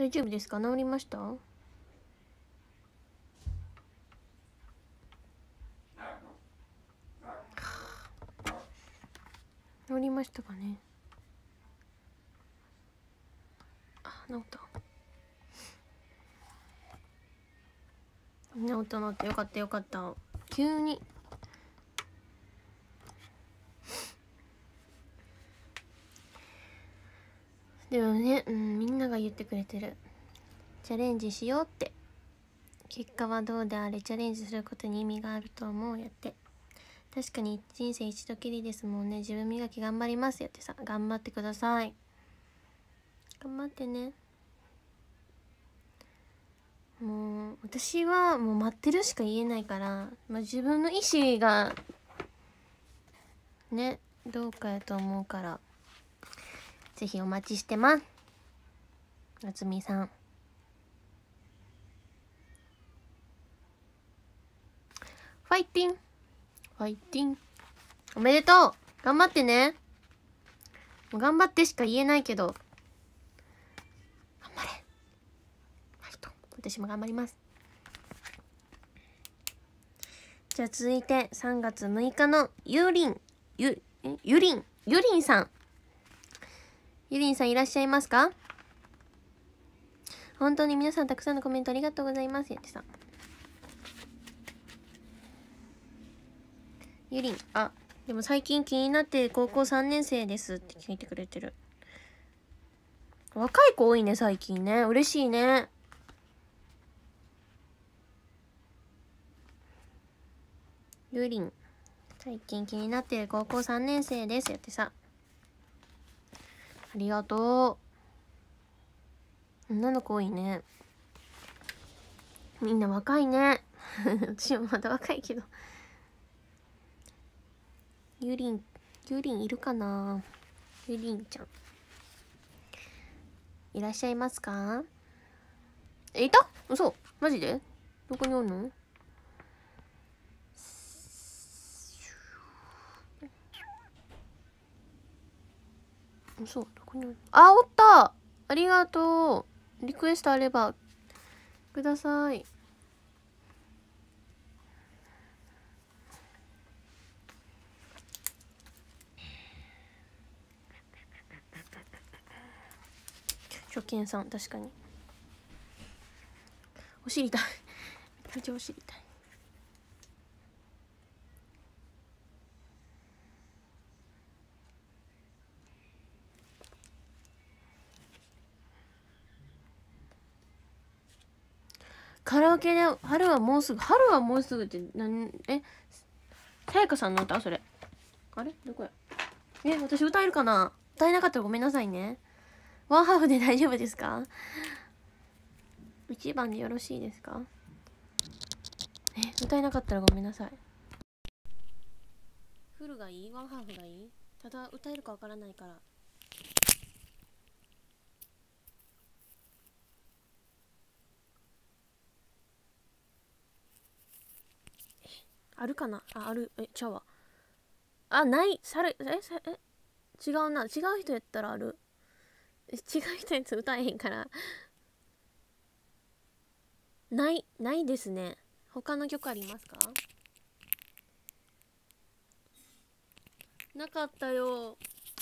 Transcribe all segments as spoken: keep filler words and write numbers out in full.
大丈夫ですか？治りました？治りましたかね。あ、治った。治った治った、よかったよかった。急にでもね、うん、みんなが言ってくれてる。チャレンジしようって。結果はどうであれチャレンジすることに意味があると思うやって。確かに人生一度きりですもんね。自分磨き頑張りますやってさ。頑張ってください。頑張ってね。もう私はもう待ってるしか言えないから、まあ、自分の意思がねどうかやと思うから、ぜひお待ちしてます。夏美さん、ファイティンファイティン、おめでとう。頑張ってね。もう頑張ってしか言えないけど、頑張れ。ファイト。私も頑張ります。じゃあ続いてさんがつむいかのゆりんゆゆりんゆりんさん、ゆりんさんいらっしゃいますか？本当に皆さんたくさんのコメントありがとうございます。やってさ、ゆりん、あ、でも最近気になって高校さんねん生ですって聞いてくれてる。若い子多いね最近ね。嬉しいね。ゆりん、最近気になってる高校さんねん生ですやってさ、ありがとう。女の子多いね。みんな若いね。私もまだ若いけど。ゆりん、ゆりんいるかな？ゆりんちゃんいらっしゃいますか？え、いた？嘘？マジで？どこにおんの？嘘？どこにおんの？あ、おった。ありがとう。リクエストあればください。初見さん、確かにお尻痛い。めっちゃお尻痛い。カラオケで春はもうすぐ、春はもうすぐってなんえさやかさんの歌？それあれどこや？え、私歌えるかな？歌えなかったらごめんなさいね。ワンハーフで大丈夫ですか？いちばんでよろしいですか？え、歌えなかったらごめんなさい。フルがいい？ワンハーフがいい？ただ歌えるかわからないから。あるかなあ、ある。え、ちゃうわ。あ、ない。さる、え、さ、え、違うな。違う人やったらある。え、違う人やつ歌えへんから。ない、ないですね。他の曲ありますか？なかったよ。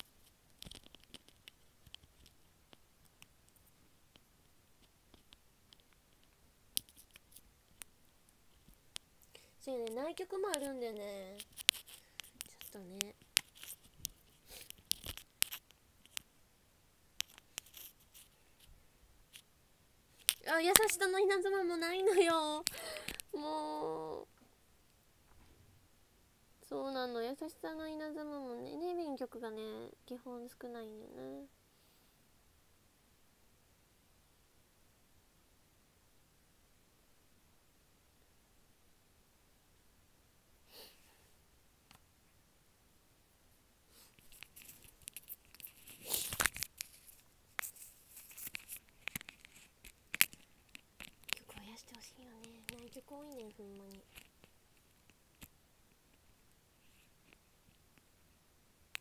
そうやね、ない曲もあるんだよね。ちょっとね。あ、優しさの稲妻もないのよ。もう。そうなの、優しさの稲妻もね、ネイビン曲がね、基本少ないんだよね。曲増やしてほしいよね。ない曲多いね、ほんまに。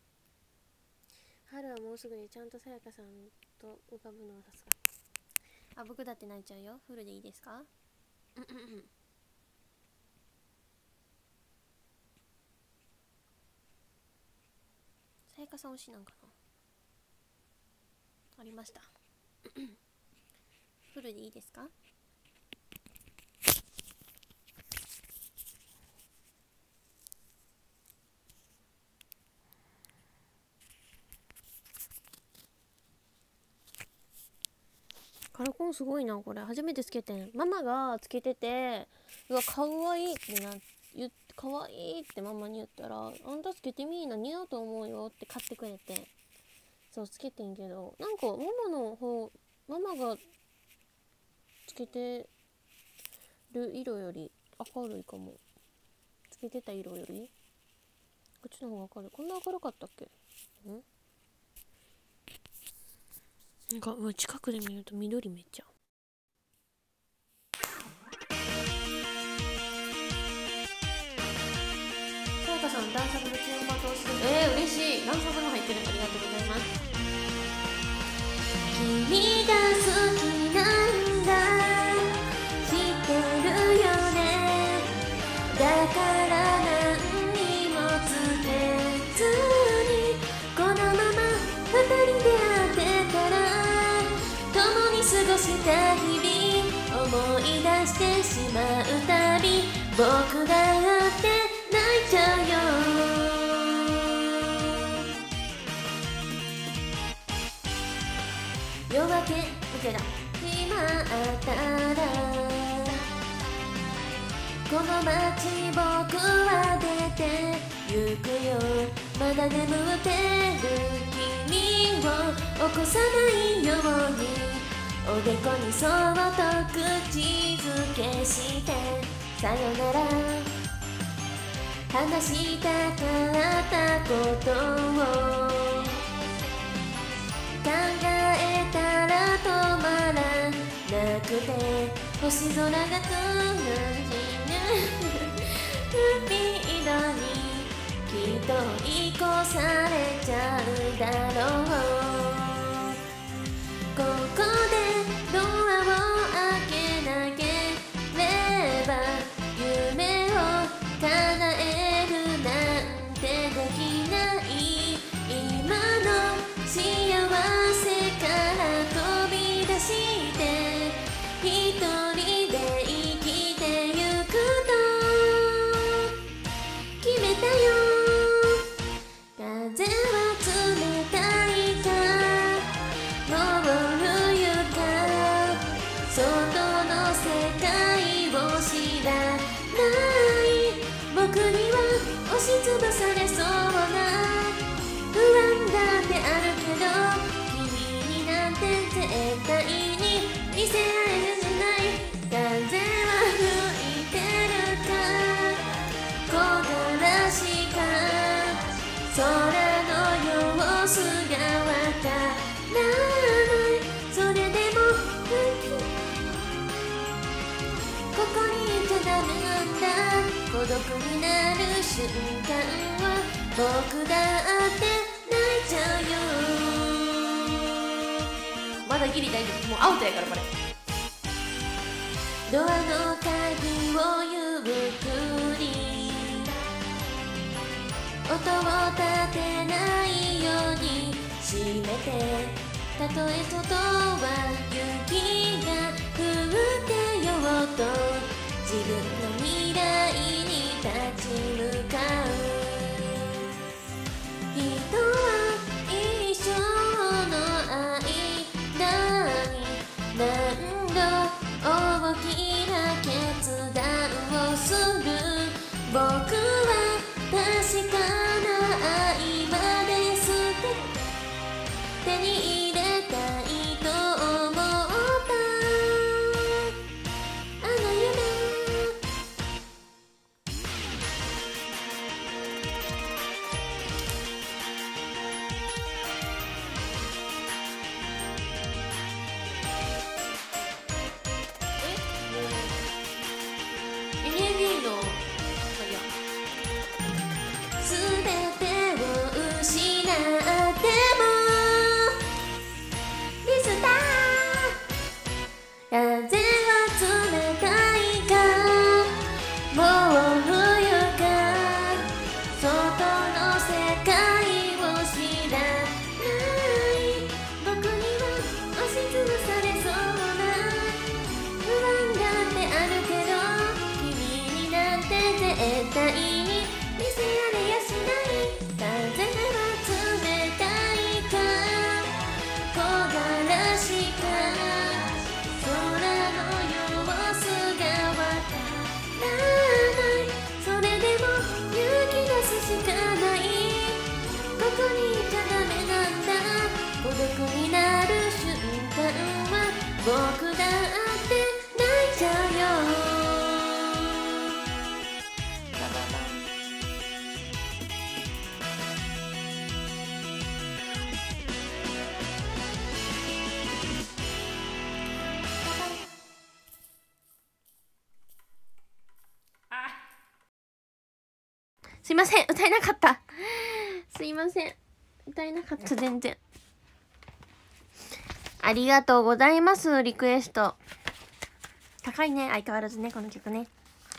春はもうすぐでちゃんとさやかさんと浮かぶのはさすが。 あ、僕だって泣いちゃうよ。フルでいいですか？さやかさん推しなんかな。ありました。フルでいいですか？カラコンすごいな。これ初めてつけてん。ママがつけてて、うわかわいいってな言って、かわいいってママに言ったら、あんたつけてみーな、似合うと思うよって買ってくれて、そうつけてんけど、なんかママの方、ママがつけてる色より明るいかも。つけてた色よりこっちの方が明るい。こんな明るかったっけ？んなんか、うわ近くで見ると緑めっちゃ。さやかさん、ダンサブの注目をしてる。えー、嬉しい。ダンサブが入ってる。ありがとうございます。君が好きなんだ、知ってるよね。だから何にもつけずに、このまま二人で会ってたら、共に過ごした日々思い出してしまうたび、僕だって泣いちゃうよ。夜明けみたいな今あったら、この街僕は出てゆくよ。まだ眠ってる君を起こさないように、おでこにそっと口づけして、さよなら話したかったことを考えたら止まらなくて、星空がくる海色にきっと追い越されちゃうだろう。ここでドアを開けなければ、夢を叶えるなんてできない。今の幸せから飛び出して、一人で生きてゆくと決めたよ。風は冷たいか、もう冬か、外の世界を知らない。僕には押しつぶされそうな不安だってあるけど、君になんて絶対に見せられるじゃない。風は吹いてるか木枯らしか、空の様子がわからない。それでもここにいちゃダメなんだ。孤独になる瞬間は僕だって泣いちゃうよ。まだギリ大丈夫。もうアウトやからこれ。ドアの鍵をゆっくり、音を立てないように閉めて、たとえ外は雪が降ってようと、自分の未来に立ち向かう。人は一生の間に何度大きな決断をする。僕は確かな愛まで捨て、手に入れたいと思ったあの夢。 すいません、歌えなかった。すいません、歌えなかった。全然ありがとうございます。リクエスト高いね、相変わらずね、この曲ね。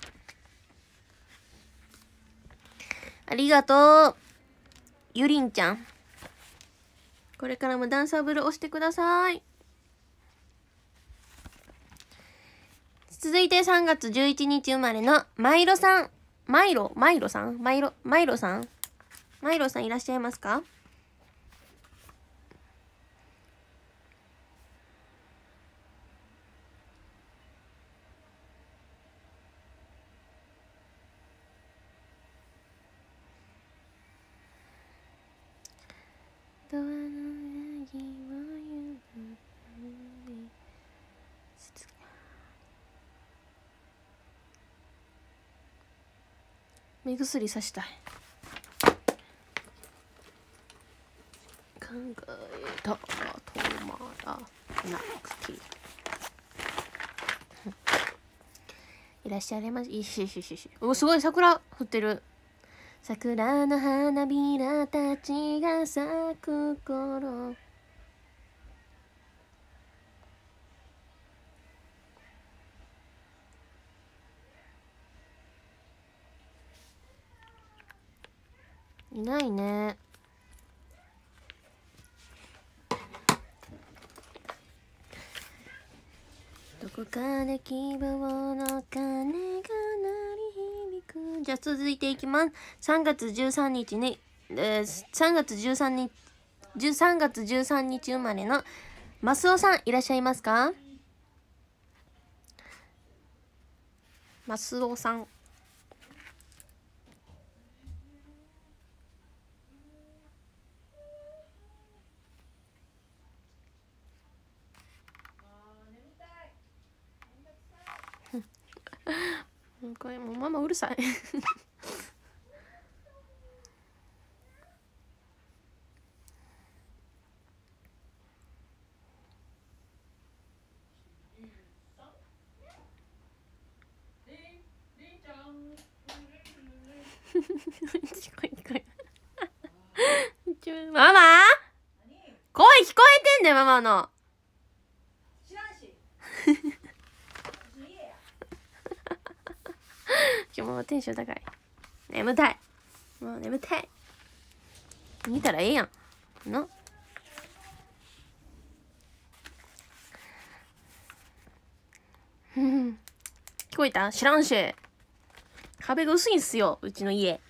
ありがとうゆりんちゃん。これからもダンサブル押してください。続いてさんがつじゅういちにち生まれのマイロさん。マイロマイロさんマイロマイロさんマイロさんいらっしゃいますか？ドアの裏にはゆ目薬さしたい。考えたら止まらなくていらっしゃいます。いしししし。お、すごい桜降ってる。桜の花びらたちが咲く頃。いないね。どこかで希望の鐘が鳴り響く。じゃあ続いていきます。さんがつじゅうさんにちに、えー、さんがつじゅうさんにちさんがつじゅうさんにち生まれのマスオさんいらっしゃいますか？マスオさん。これもうママうるさい聞こえ聞こえママ声聞こえてんだよママの知らんし今日もテンション高い。眠たい。もう眠たい。見たらええやんの。聞こえた？知らんし。壁が薄いんすよ、うちの家。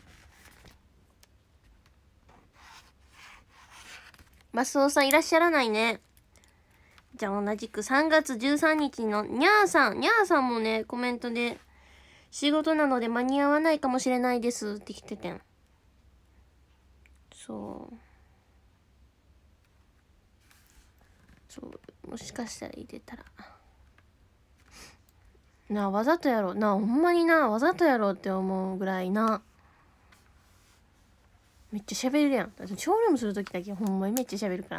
マスオさんいらっしゃらないね。じゃあ同じくさんがつじゅうさんにちのにゃーさん。にゃーさんもね、コメントで仕事なので間に合わないかもしれないですって来ててん。そうそうもしかしたら入れたらなあ、わざとやろなあ、ほんまになわざとやろって思うぐらいな。めっちゃ喋るやん。ショールームするときだけほんまにめっちゃ喋るから。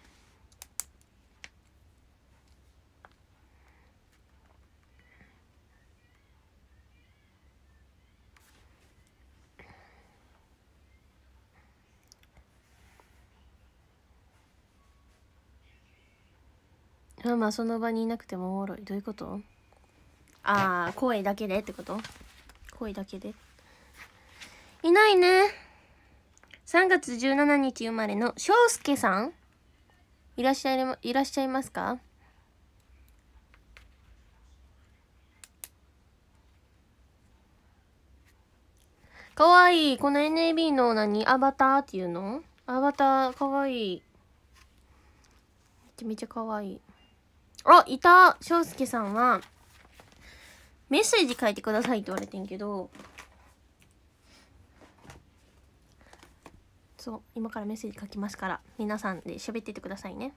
まあまあその場にいなくてもおもろい。どういうこと？ああ、声だけでってこと？声だけでいないね。さんがつじゅうしちにち生まれのしょうすけさんいらっしゃいいらっしゃいますか？かわいい。この エヌエービー の何アバターっていうの？アバターかわいい。めちゃめちゃかわいい。あ、いた。しょうすけさんはメッセージ書いてくださいって言われてんけど、そう今からメッセージ書きますから皆さんで喋っててくださいね。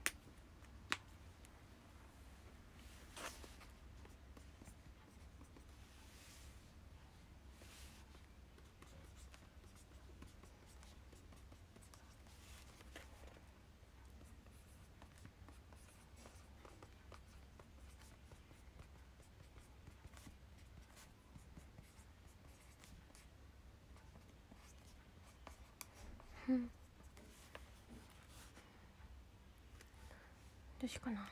うん、どうしようかな。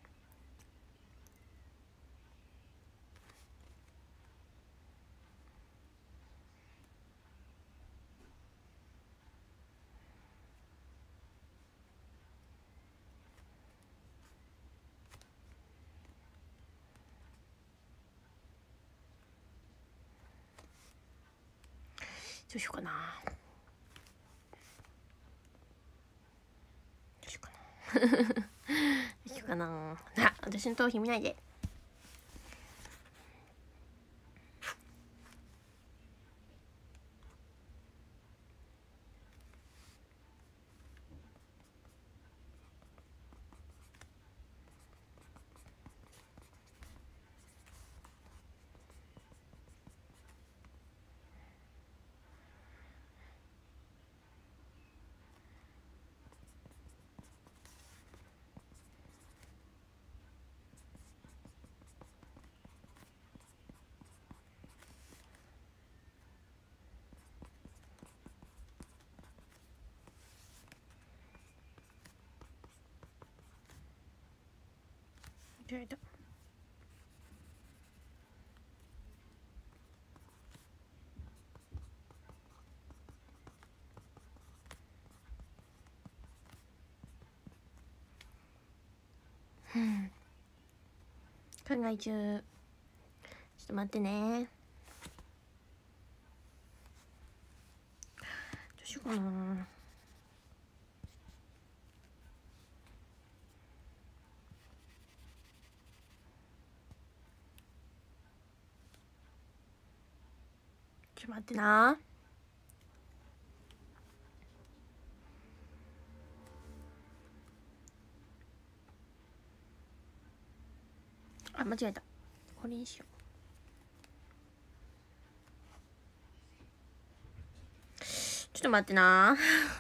どうしようかな。どうしようかな。どうしようかな。あ、私の頭皮見ないで。間違えた。うん、考え中。ちょっと待ってね。どうしようかな。ちょっと待ってな。あ、間違えた。これにしよう。ちょっと待ってな。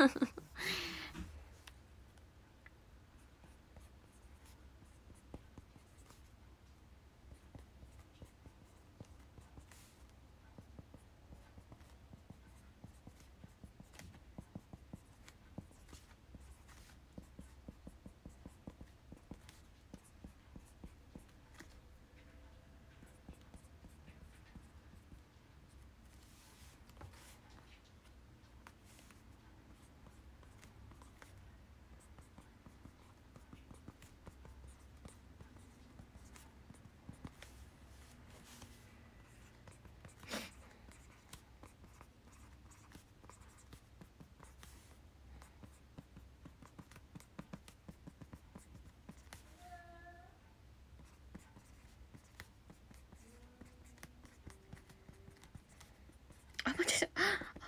あ、間違えた。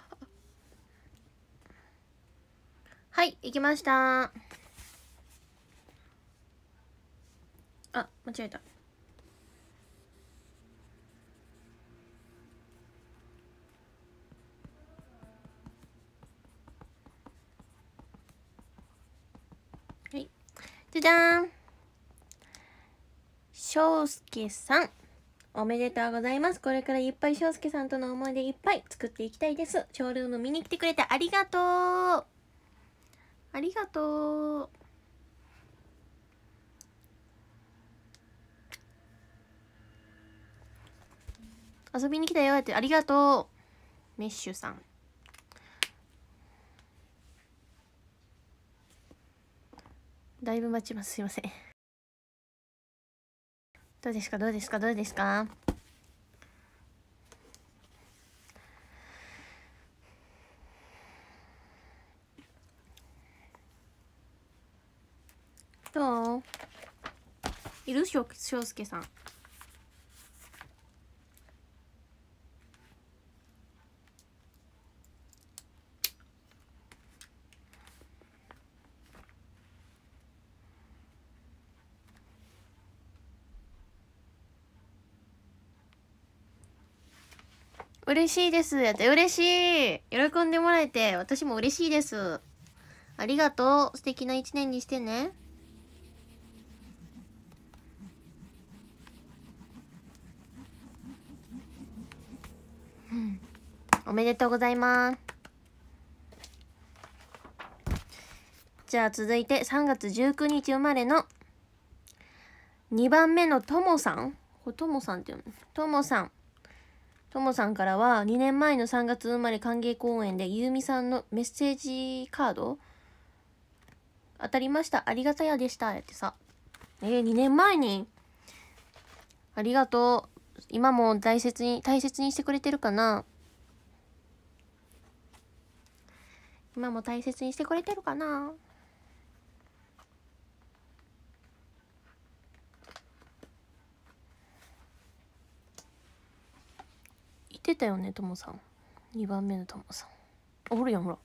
はい、行きました。あ、間違えた。はい。じゃじゃーん。翔介さん。おめでとうございます。これからいっぱい翔介さんとの思い出いっぱい作っていきたいです。ショールーム見に来てくれてありがとう。ありがとう。遊びに来たよってありがとう。メッシュさん。だいぶ待ちます。すいません。どうですかどうですかどうですか。どういるしょ翔介さん。嬉しいですやって嬉しい。喜んでもらえて私も嬉しいです。ありがとう。素敵な一年にしてね。うん、おめでとうございます。 じゃあ続いてさんがつじゅうくにち生まれのにばんめのともさん。これともさんっていうの？ともさん。ともさんからはにねんまえのさんがつ生まれ歓迎公演でゆうみさんのメッセージカード当たりました。ありがたやでした。やってさ。えー、にねんまえにありがとう。今も大切に、大切にしてくれてるかな？今も大切にしてくれてるかな？言ってたよね、ともさん。にばんめのともさん。あ、おるやん、ほら。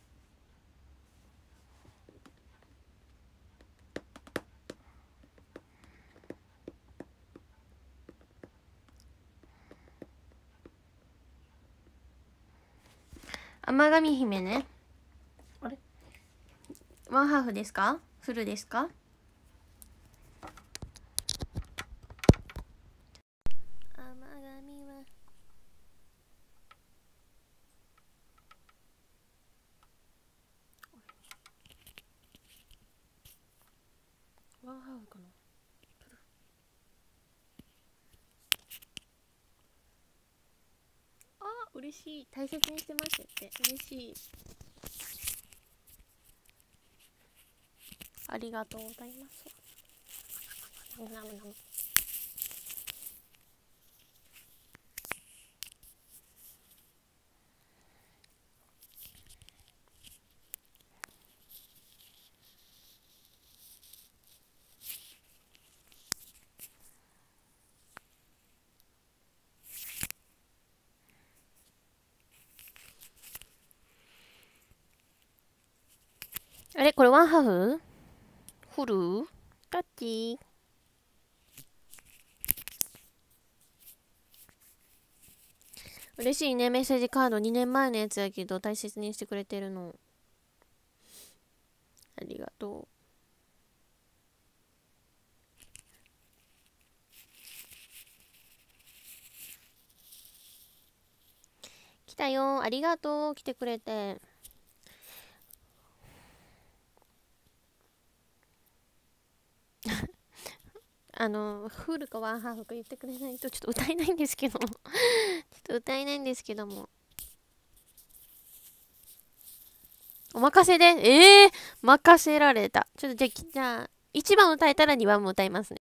甘神姫ね。あれワンハーフですか？フルですか？甘神はワンハーフかな。あ、嬉しい。大切にしてますって嬉しい。ありがとうございます。なむなむ。あれこれワンハーフ？フル？ガッチー。嬉しいね。メッセージカードにねんまえのやつやけど大切にしてくれてるの。ありがとう。来たよ。ありがとう。来てくれて。あの、フルかワンハーフか言ってくれないとちょっと歌えないんですけども。ちょっと歌えないんですけども。お任せでええー、任せられた。ちょっとじゃあ、じゃあ、いちばん歌えたらにばんも歌いますね。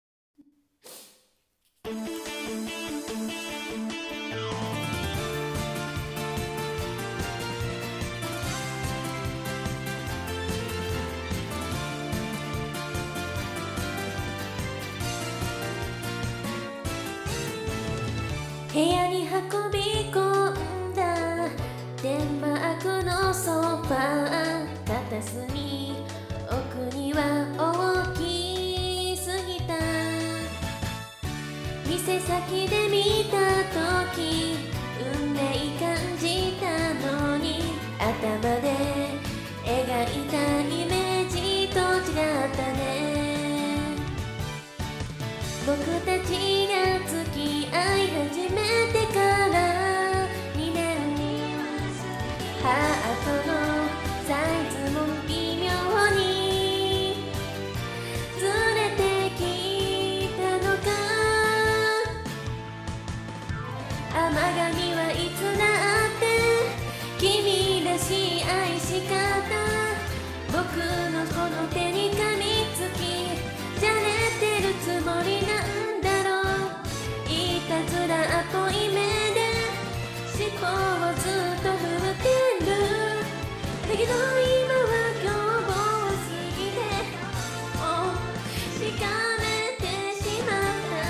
部屋に運び込んだデンマークのソファー片隅奥には大きすぎた店先で見た時運命感じたのに頭で描いたイメージと違ったね僕たちが付き合い始めてからにねんハートのサイズも微妙にずれてきたのか甘神はいつだって君らしい愛し方僕のこの手に噛みつきじゃれてるつもりなんだろういたずらっぽい目で思考をずっと振ってるだけど今は凶暴すぎてもうしかめてしま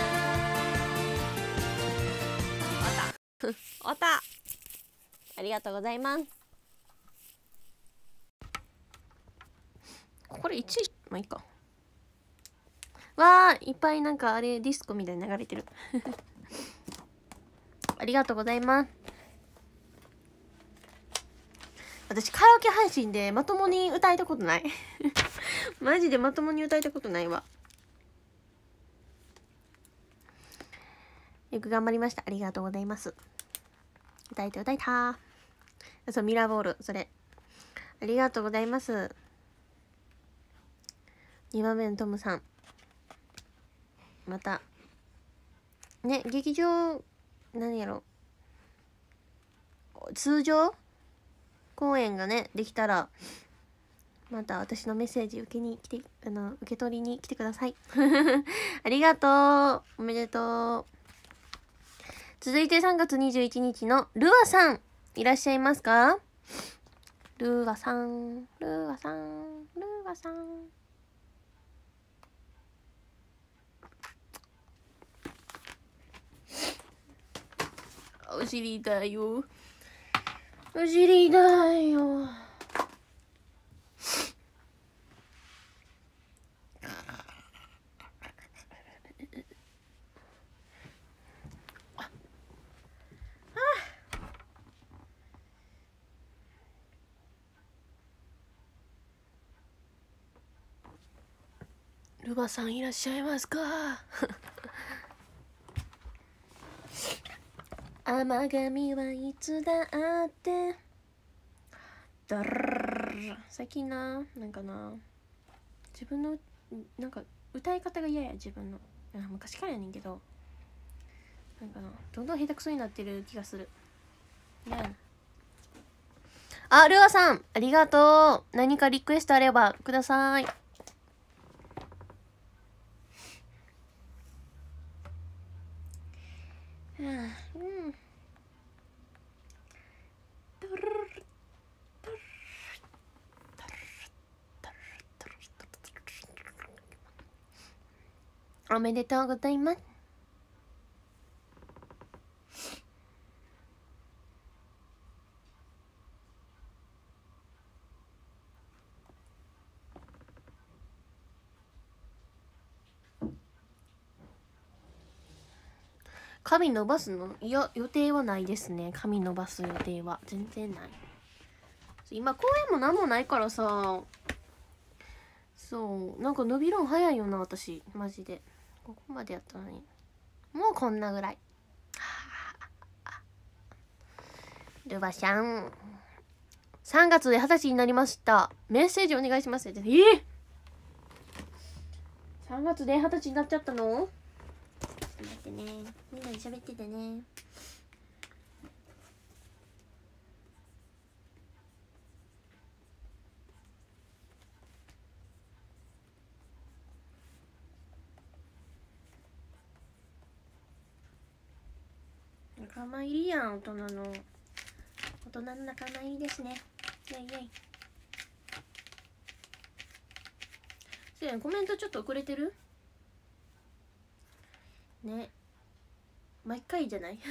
ったおたありがとうございますこれいちいまあいいかわーいっぱいなんかあれディスコみたいに流れてるありがとうございます私カラオケ配信でまともに歌えたことないマジでまともに歌えたことないわよく頑張りましたありがとうございます歌えて歌えたそうミラーボールそれありがとうございますにばんめのトムさん、またね、劇場何やろ通常公演がねできたらまた私のメッセージ受けに来てあの受け取りに来てくださいありがとう、おめでとう。続いてさんがつにじゅういちにちのルアさん、いらっしゃいますか？ルアさん、ルアさん、ルアさん。お尻だよ、お尻だよ。ルバさんいらっしゃいますか？甘神はいつだってだる最近な、なんかな自分のなんか歌い方が嫌や、自分の昔からやねんけど、なんかなどんどん下手くそになってる気がする。ね、あ、ルアさんありがとう。何かリクエストあればください。うん。おめでとうございます。髪伸ばすの？いや、予定はないですね。髪伸ばす予定は全然ない。今公園も何もないからさ、そうなんか伸びるん早いよな私マジで。ここまでやったのにもうこんなぐらい。ルバちゃんさんがつではたちになりました。メッセージお願いします。えー、さんがつではたちになっちゃったの？ちょっと待ってね、みんなで喋っててね。仲間入りやん、大人の大人の仲間入りですね。イェイイェイ。そうやん、コメントちょっと遅れてるね、毎回じゃない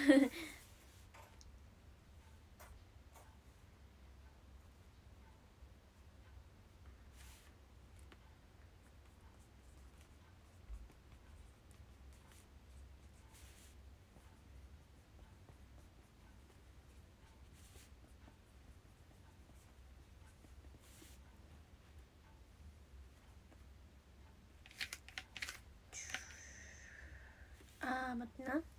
あー待ってな。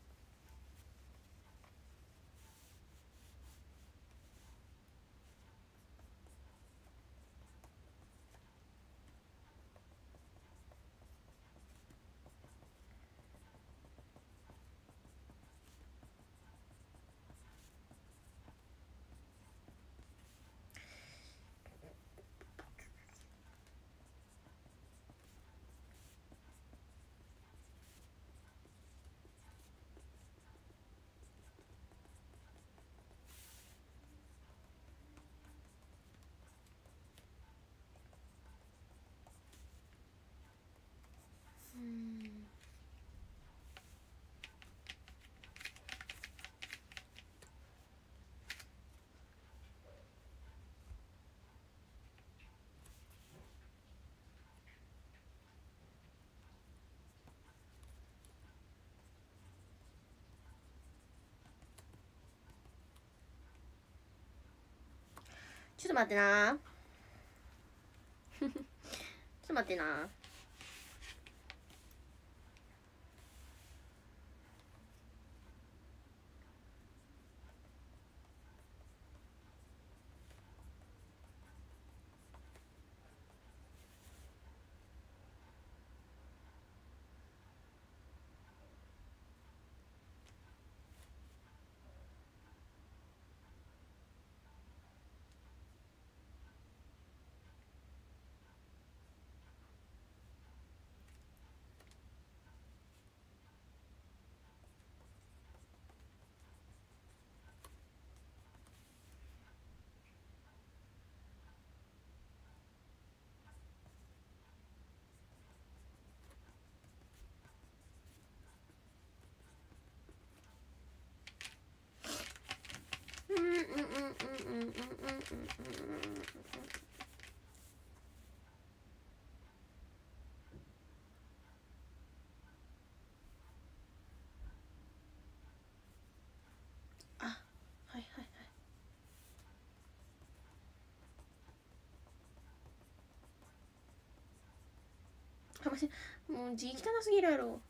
ちょっと待ってなちょっと待ってな。 あ、はいはいはい。あ、マジもう字汚すぎるやろ。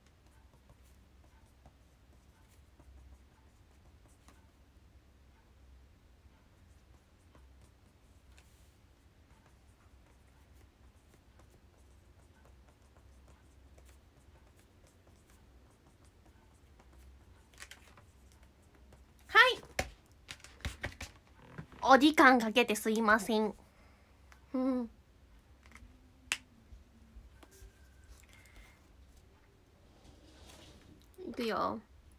はい、お時間かけてすいません。うん、いくよ。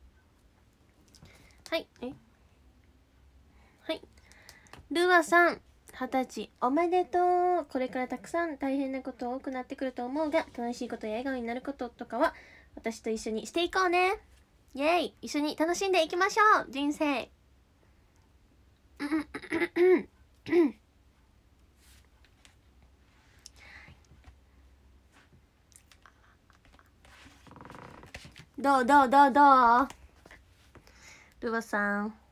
はい、えはい、ルアさん、二十歳おめでとう。これからたくさん大変なこと多くなってくると思うが、楽しいことや笑顔になることとかは私と一緒にしていこうね。イエイ、一緒に楽しんでいきましょう、人生。どうどうどうどうルアさん。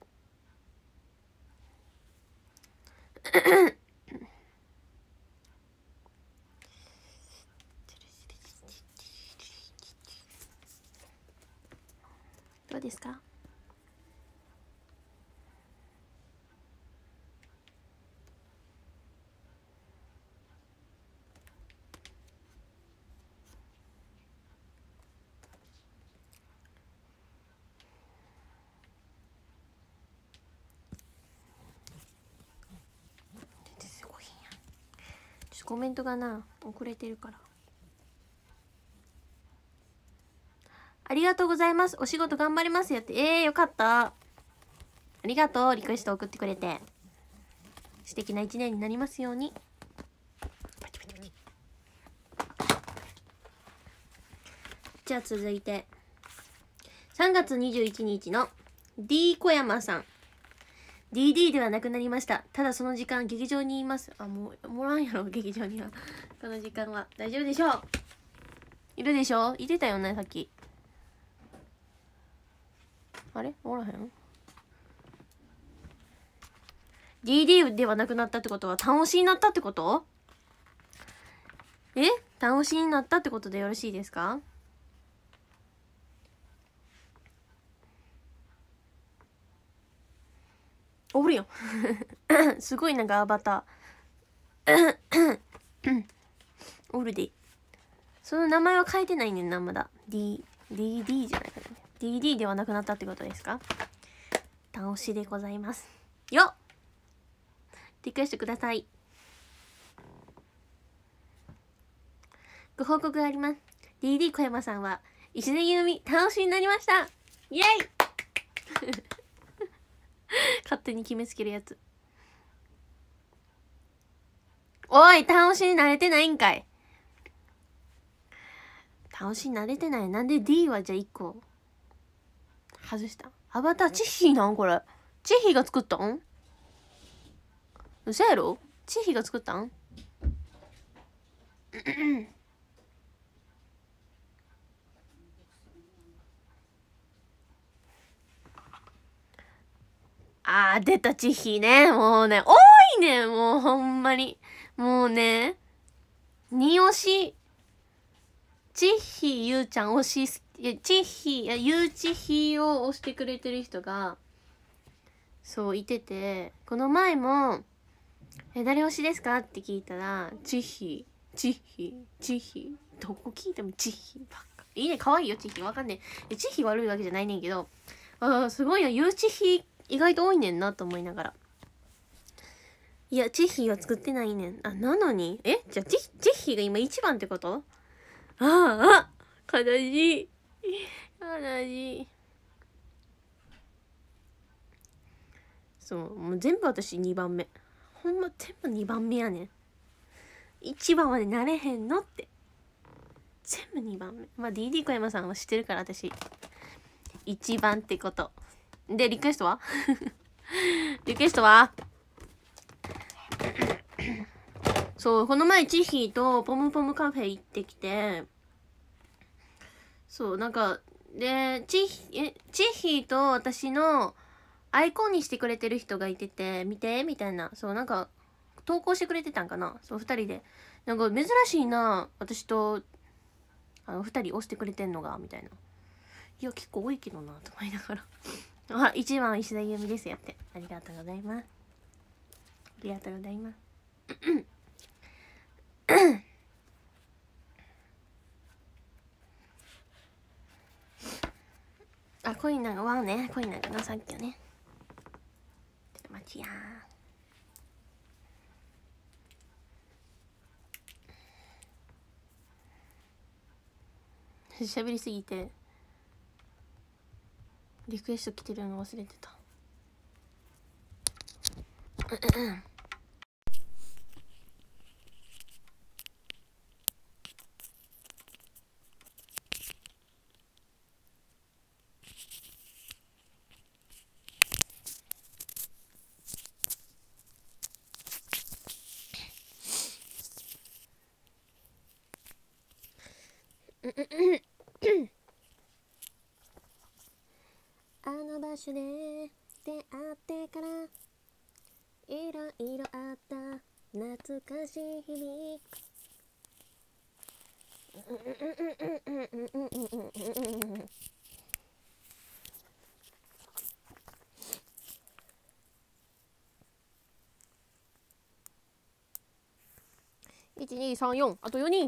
どうですか？すごいんや。ちょっとコメントがな遅れてるから。ありがとうございます。お仕事頑張りますやって。えー、よかった。ありがとう。リクエスト送ってくれて。素敵な一年になりますように。パチパチパチ。じゃあ続いて。さんがつにじゅういちにちの D 小山さん。ディーディー ではなくなりました。ただその時間劇場にいます。あ、もう、もらんやろ、劇場には。この時間は。大丈夫でしょう。いるでしょ？いてたよね、さっき。あれおらへん？ ディーディー ではなくなったってことは単押しになったってこと？え？単押しになったってことでよろしいですか？おるよ。すごいなんかアバター。おるで。その名前は書いてないねんな、まだ。D、ディーディー じゃないかな。ディーディー ではなくなったってことですか？単押しでございます。よっ！リクエストください。ご報告があります。ディーディー 小山さんは石田優美単押しになりました。イエイ勝手に決めつけるやつ。おい、単押しに慣れてないんかい。単押しに慣れてない。なんで D はじゃあいっこ外した？アバターチッヒーなんこれ。チッヒーが作ったん？嘘やろ？チッヒーが作ったん？あー、出たチッヒーね。もうね、多いね。もうほんまに。もうね、に押し。チッヒーゆうちゃん推し、いや、チッヒー、いや、ゆうちひーを押してくれてる人が、そういてて、この前も、え、誰推しですかって聞いたら、チッヒー、チッヒー、チッヒー、どこ聞いてもチッヒーばっか。いいね、可愛いよ、チッヒー。わかんねえ。チッヒー悪いわけじゃないねんけど、あー、すごいな、ゆうちひー、意外と多いねんなと思いながら。いや、チッヒーは作ってないねん。あ、なのにえじゃあチ、チッヒーが今一番ってこと？ああ、悲しい。悲しい。そう、もう全部私にばんめ。ほんま全部にばんめやねん。いちばんまでなれへんのって。全部にばんめ。まあ ディーディー 小山さんは知ってるから私。いちばんってこと。で、リクエストはリクエストはそう、この前チッヒーとポムポムカフェ行ってきて、そう、なんか、で、チッヒー、え、チッヒーと私のアイコンにしてくれてる人がいてて、見て、みたいな、そう、なんか、投稿してくれてたんかな、そう、二人で。なんか、珍しいな、私と、あの、二人押してくれてんのが、みたいな。いや、結構多いけどな、と思いながら。あ、一番石田ゆみですよって。ありがとうございます。ありがとうございます。あ、コインなんか、ワオね。コインなんかな、さっきはね。ちょっと待ちやー。喋りすぎて、リクエスト来てるの忘れてた。あの場所で出会ってからいろいろあった懐かしい日々。いちにさんよん、あとよにん。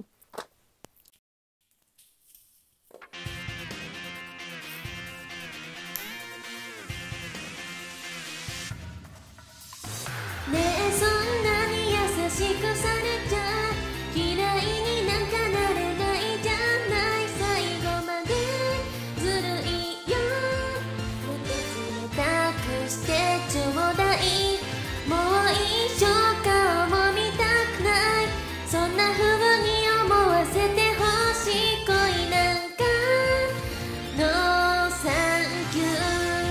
ねえ、そんなに優しくされちゃ嫌いになんかなれないじゃない。最後までずるいよ。もっと冷たくしてちょうだい。もう一生顔も見たくない。そんな風に思わせてほしい。恋なんかノーサンキュー。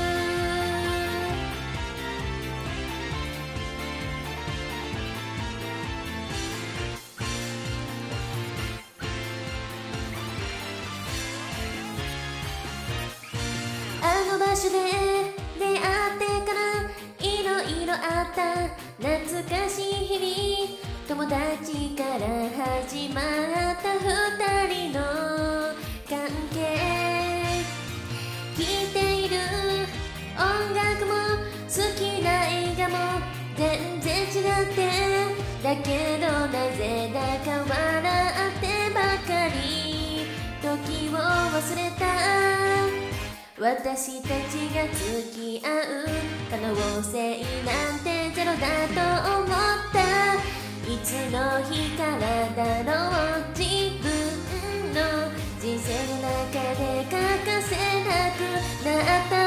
あの場所で出会ってからいろいろあった懐かしい日々。友達から始まった二人の関係。聴いている音楽も好きな映画も全然違って、だけどなぜだか笑ってばかり。時を忘れた私たちが付き合う可能性なんてゼロだと思った。いつの日からだろう、自分の人生の中で欠かせなくなった。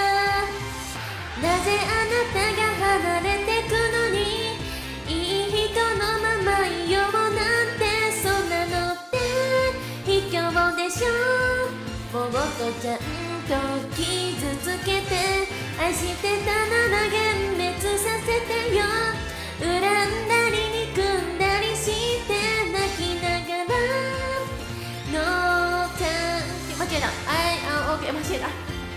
なぜあなたが離れてくのにいい人のままいようなんて。そんなのって卑怯でしょ。もっとちゃんと傷つけて愛してたなら幻滅させてよ。恨んだり憎んだりして泣きながらノータン。間違えた。はい、あ、オッケー、間違えた。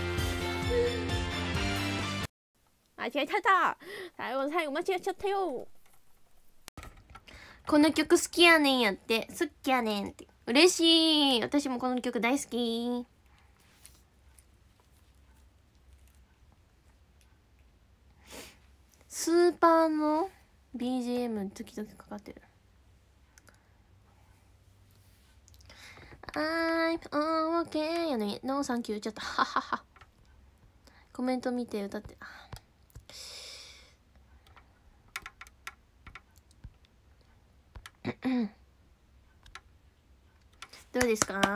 間違えちゃった。最後の最後間違えちゃったよ。この曲好きやねんやって。好きやねんって。嬉しい。私もこの曲大好き。スーパーの ビージーエム 時々かかってる。I'm okay やね。No thank you 言っちゃった。ははは。コメント見て歌って。どうですか？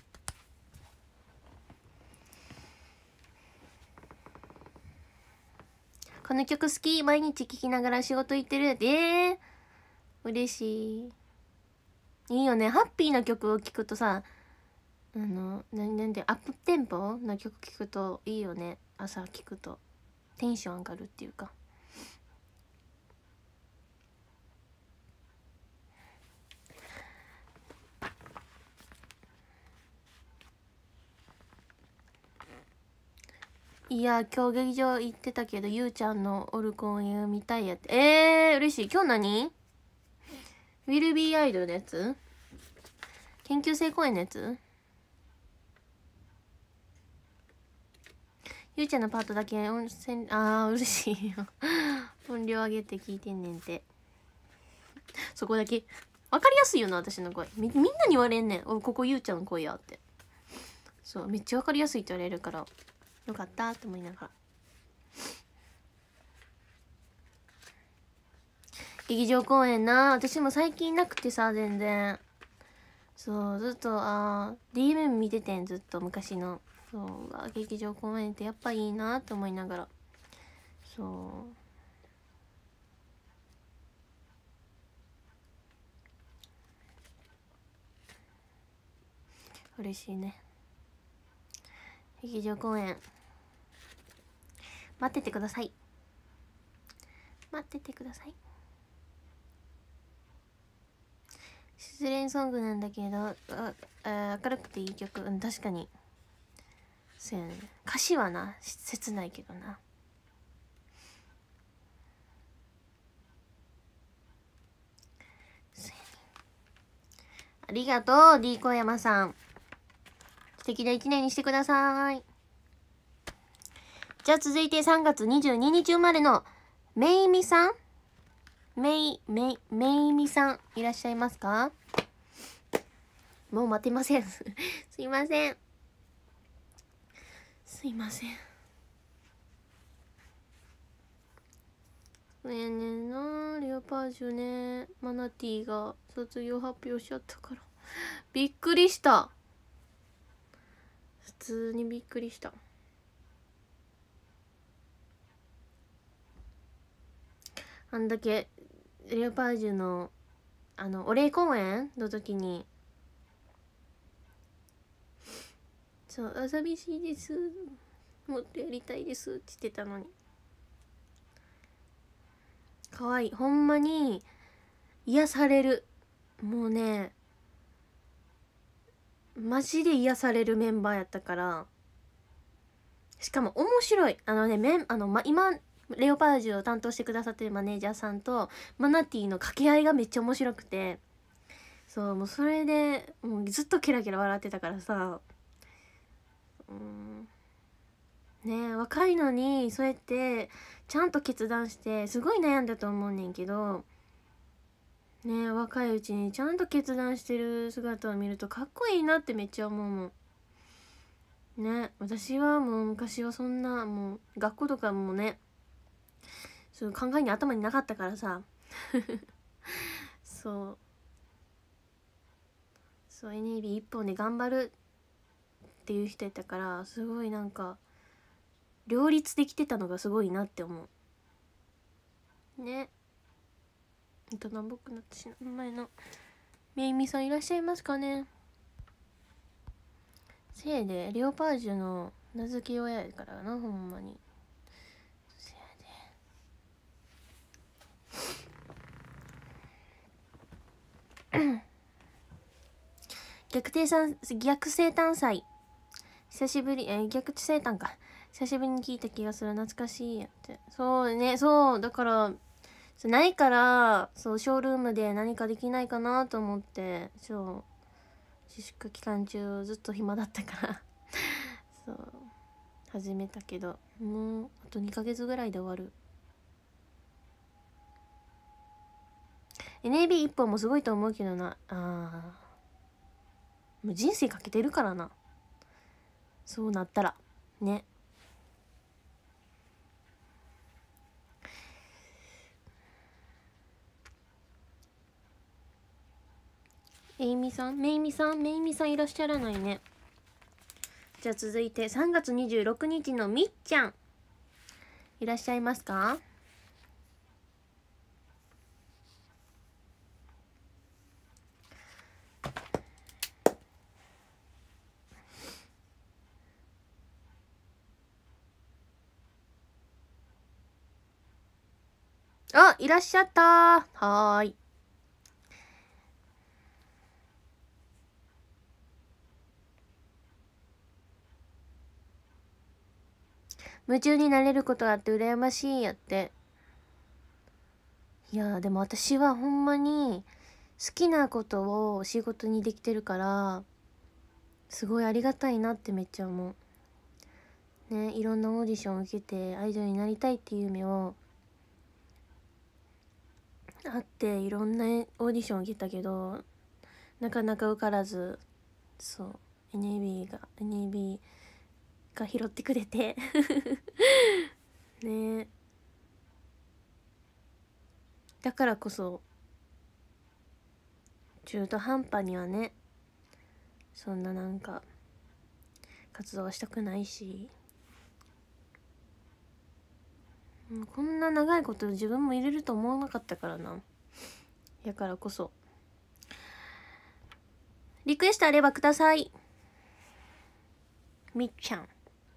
この曲好き。毎日聴きながら仕事行ってる。えー、嬉しい。いいよね。ハッピーな曲を聴くとさ、あの、ななんで、アップテンポな曲聴くといいよね。朝聴くと。テンション上がるっていうか。 いや今日劇場行ってたけどゆうちゃんのオルコンユ見たいやって。えー、嬉しい。今日何？ウィルビーアイドルのやつ？研究生公演のやつ？ゆうちゃんのパートだけ音声、あー嬉しいよ音量上げて聞いてんねんて。そこだけ分かりやすいよな私の声。 み, みんなに言われんねん、おここゆうちゃんの声やって。そうめっちゃ分かりやすいって言われるからよかったって思いながら。劇場公演な、私も最近なくてさ全然。そうずっとあー ディーエム 見ててんずっと昔の。そうわ劇場公演ってやっぱいいなって思いながら。そう嬉しいね。劇場公演待っててください。待っててください。失恋ソングなんだけど、ああ明るくていい曲。うん、確かにそうやね。歌詞はな切ないけどな。ありがとう D 小山さん。素敵な一年にしてください。じゃあ続いてさんがつにじゅうににち生まれのめいみさん。めいめいめいみさんいらっしゃいますか？もう待てませんすいませんすいません。ねえねえな、レオパージュね、マナティーが卒業発表しちゃったからびっくりした。普通にびっくりした。あんだけレオパージュのあのお礼公演の時に、そうあ寂しいです、もっとやりたいですって言ってたのに。かわいい、ほんまに癒される。もうねマジで癒されるメンバーやったから。しかも面白い。あのねメンあの、ま、今レオパージュを担当してくださってるマネージャーさんとマナティーの掛け合いがめっちゃ面白くて、そうもうそれでもうずっとケラケラ笑ってたからさ。うんねえ若いのにそうやってちゃんと決断してすごい悩んだと思うねんけどねえ、若いうちにちゃんと決断してる姿を見るとかっこいいなってめっちゃ思うもんね。私はもう昔はそんなもう学校とかもねそういう考えに頭になかったからさそうそう エヌエービー 一本で頑張るっていう人やったから、すごいなんか両立できてたのがすごいなって思うね。大人っぽくなってしまう前のめいみさんいらっしゃいますかね。せいでレオパージュの名付け親やからな、ほんまに。せいで逆転さん逆生誕祭久しぶり、えー、逆生誕か久しぶりに聞いた気がする。懐かしいやって。そうね、そうだからないからそうショールームで何かできないかなと思って、そう自粛期間中ずっと暇だったからそう始めたけど、もうあとにかげつぐらいで終わる。 エヌエービー 一本もすごいと思うけどな。あーもう人生かけてるからな、そうなったらね。えいみさんめいみさんめいみさんいらっしゃらないね。じゃあ続いてさんがつにじゅうろくにちのみっちゃんいらっしゃいますか？あ、いらっしゃった。はーい。 夢中になれることがあって羨ましいやって。いやでも私はほんまに好きなことを仕事にできてるからすごいありがたいなってめっちゃ思うね。いろんなオーディションを受けてアイドルになりたいっていう夢をあっていろんなオーディションを受けたけどなかなか受からず、そう エヌエービー が エヌエービー が拾ってくれてね。だからこそ中途半端にはねそんななんか活動はしたくないし、こんな長いこと自分も入れると思わなかったからな。やからこそリクエストあればください。みっちゃん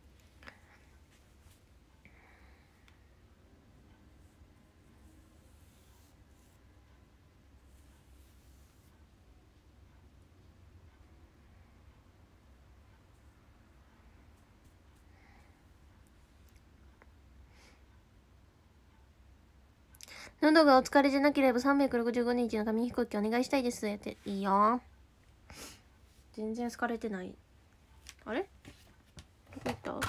喉がお疲れじゃなければさんびゃくろくじゅうごにちの紙飛行機お願いしたいですやって。いいよ。全然好かれてない。あれどこ行った？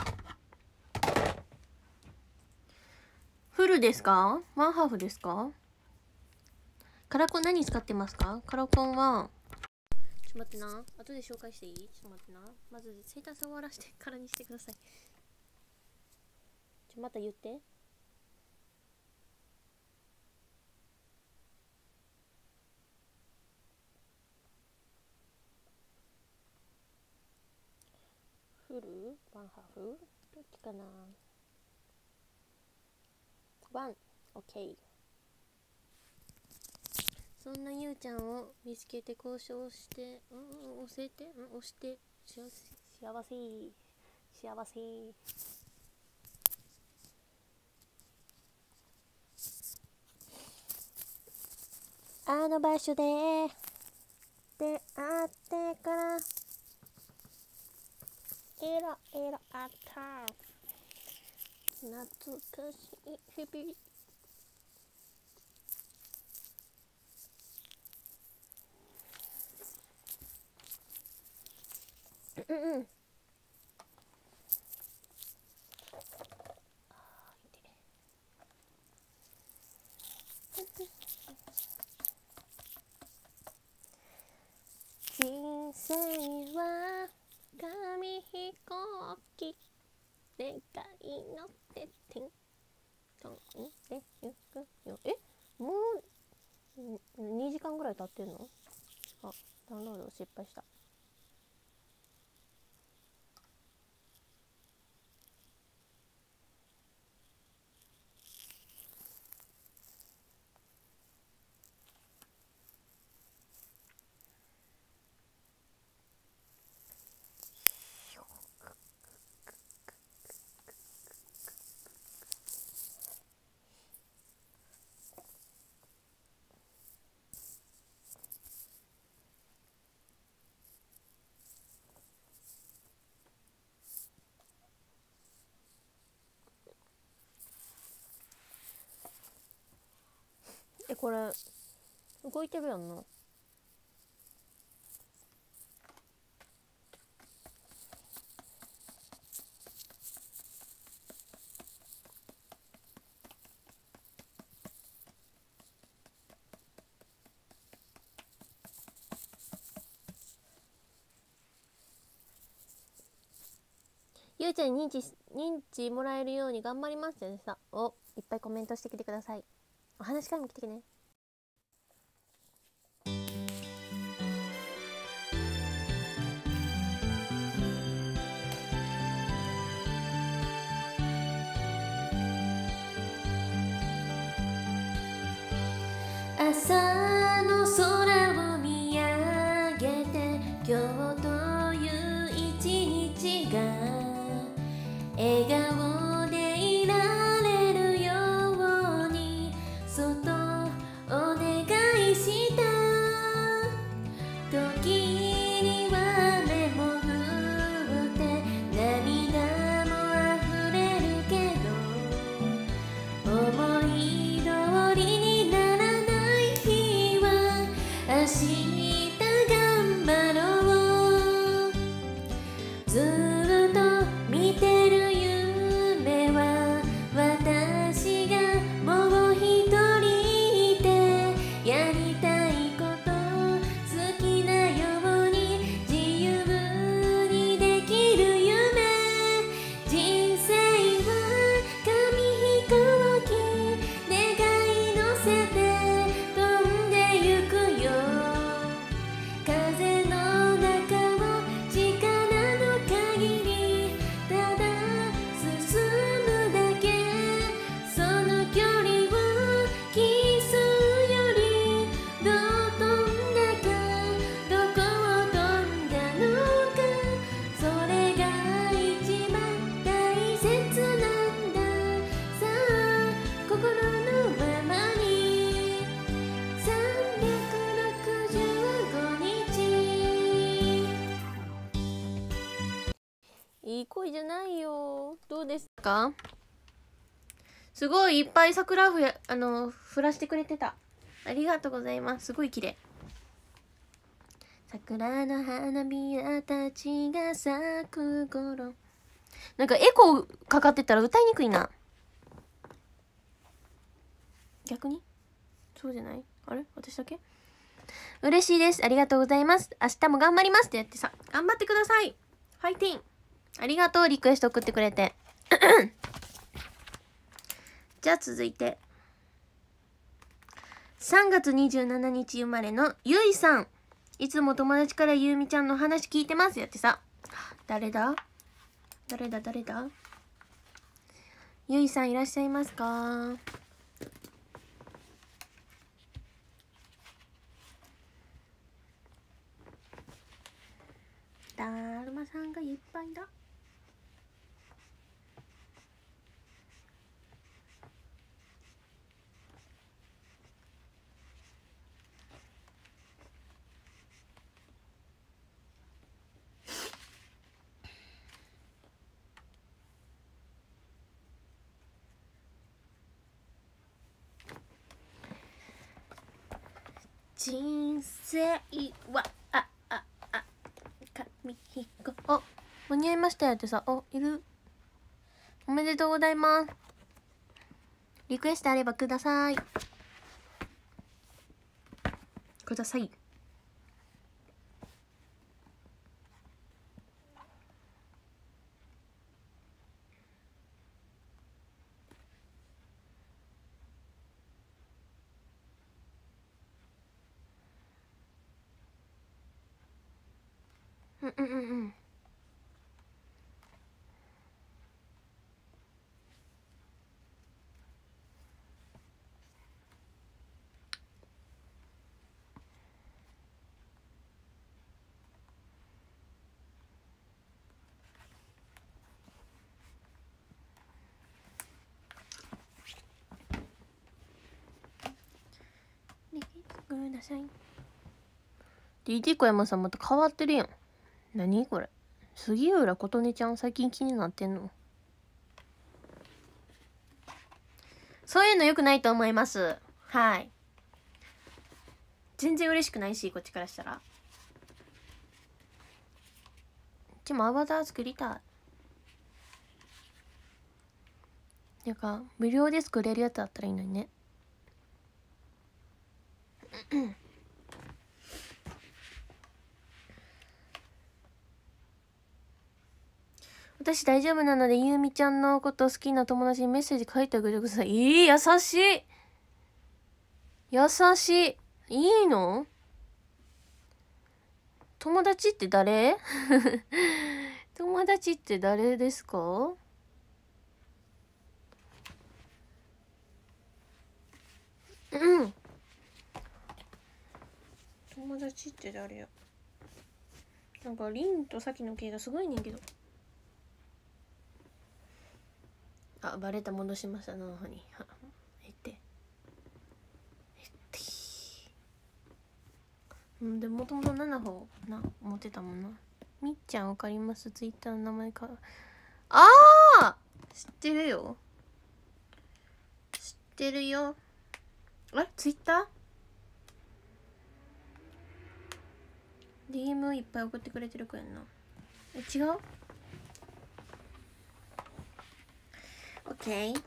フルですか？ワンハーフですか？カラコン何使ってますか？カラコンはちょっと待ってな、後で紹介していい？ちょっと待ってな、まず生誕終わらせてからにしてください。ちょまた言って。フル？ワンハーフ？どっちかな？ワン、オッケー。そんなゆうちゃんを見つけて交渉して、うん、教えて、うん、押して、幸せ、幸せ、幸せ。あの場所で出会ってからいろいろあった。懐かしい日々。うんうん。人生は紙飛行機でかいのっててん飛んでゆくよ。えもうにじかんぐらい経ってんの？あ、ダウンロード失敗した。え、これ動いてるやんな。ゆうちゃんに認知認知もらえるように頑張りますってさ、おいっぱいコメントしてきてください。お話からも来てね。朝の空を見上げて今日という一日が笑顔でいられるようにそっとお願いした時には目も振って涙も溢れるけ恋恋じゃないよ。どうですか？すごいいっぱい桜ふやあの降らしてくれてた。ありがとうございます。すごい綺麗。桜の花びらたちが咲く頃。なんかエコーかかってたら歌いにくいな。逆にそうじゃない？あれ私だけ？嬉しいです。ありがとうございます。明日も頑張りますってやってさ。頑張ってください。ファイティン。ありがとう。リクエスト送ってくれて。じゃあ続いて。さんがつにじゅうしちにち生まれのゆいさん。いつも友達からゆうみちゃんの話聞いてますやってさ。誰だ誰だ誰だゆいさんいらっしゃいますか？だるまさんがいっぱいだ。人生はあああ紙ひこ。あ、間に合いましたよってさ。あ、いる。おめでとうございます。リクエストあればください。ください。うんうんうんうん。ください。ディーティー 小山さんまた変わってるやん。何これ。杉浦琴音ちゃん最近気になってんの？そういうの良くないと思います。はい。全然嬉しくないし、こっちからしたら。でもアバター作りたい。なんか無料で作れるやつだったらいいのにね。私大丈夫なのでゆうみちゃんのこと好きな友達にメッセージ書いてあげてください。えー、優しい優しい。いいの？友達って誰？友達って誰ですか？うん。友達って誰や？なんかリンとサキの系がすごいねんけど。あ、バレた。戻しました。なのにえってえってうんでもともとななほな持ってたもんな。みっちゃんわかります？ツイッターの名前か。ああ知ってるよ。知ってるよ。あ、ツイッター ディーエム いっぱい送ってくれてる子やんな。え、違う？ OK。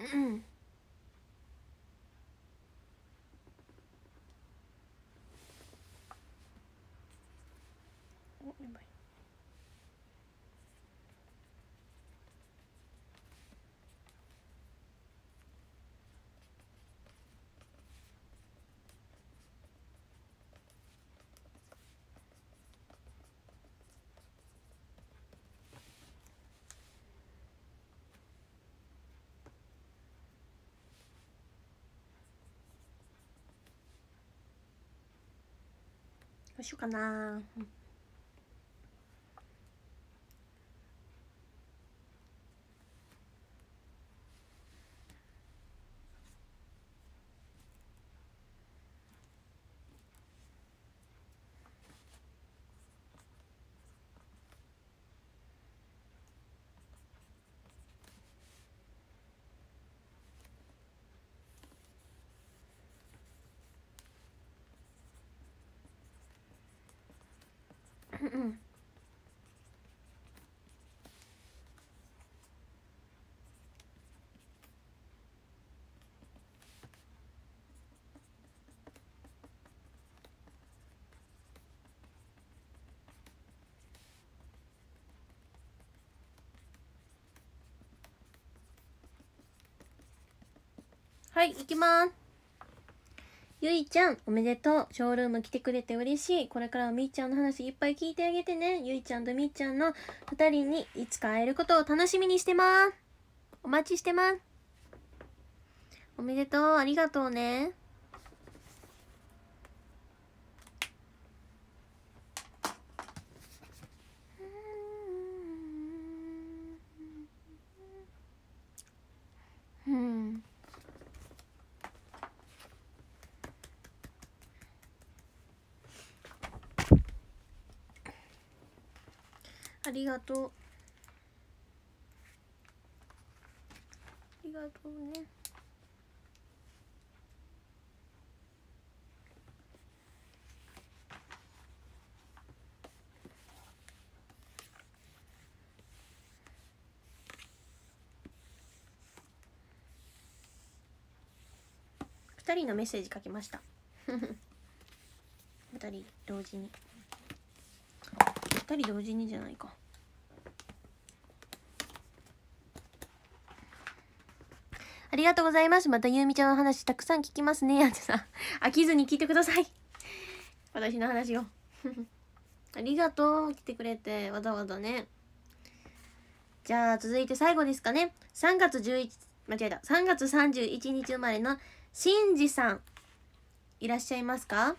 うんおやばい。どうしようかな。うんうんはい行きます。ゆいちゃんおめでとう。ショールーム来てくれて嬉しい。これからはみっちゃんの話いっぱい聞いてあげてね。ゆいちゃんとみっちゃんのふたりにいつか会えることを楽しみにしてます。お待ちしてます。おめでとう。ありがとうね。うんありがとう。ありがとうね。ふたりのメッセージ書きましたふたり同時にふたり同時にじゃないか。ありがとうございます。またゆうみちゃんの話たくさん聞きますね。やってさ飽きずに聞いてください私の話をありがとう来てくれてわざわざね。じゃあ続いて最後ですかね。さんがつじゅういち間違えたさんがつさんじゅういちにち生まれのしんじさんいらっしゃいますか？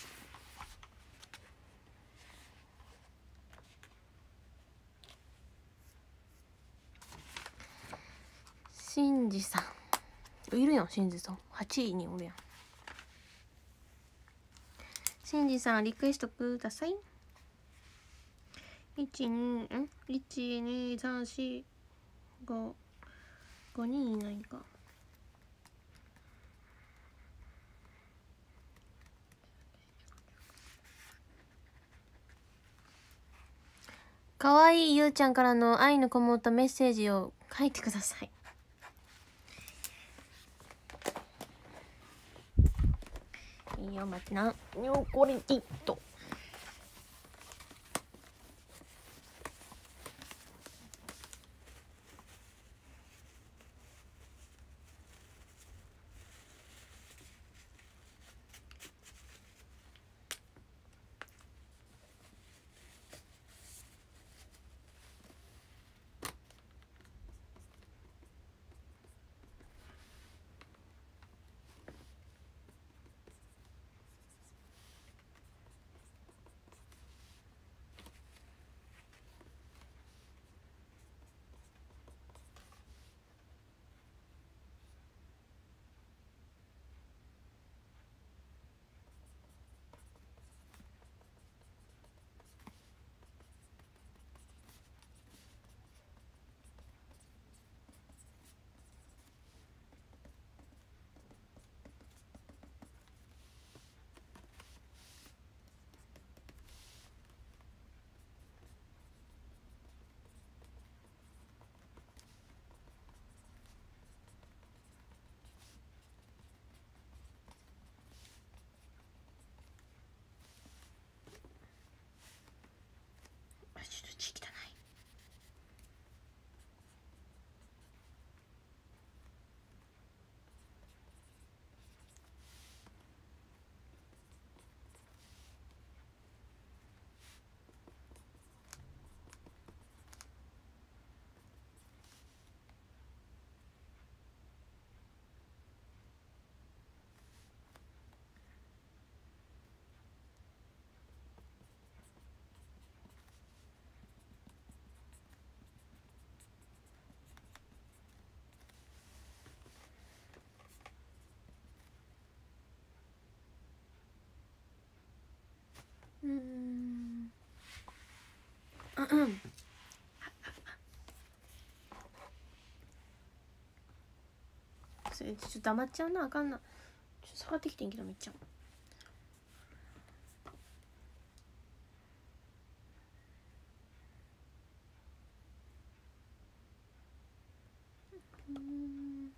しんじさんいるやん。しんじさんはちいにおるやん。しんじさんリクエストください。いちにんいちにさんしごごにんいないか。かわいいゆうちゃんからの愛のこもったメッセージを書いてください。いいよ待ってな。よこれきっとうーんうんそれちょっと黙っちゃうなあかんな。ちょっと下がってきてんけどめっちゃうーん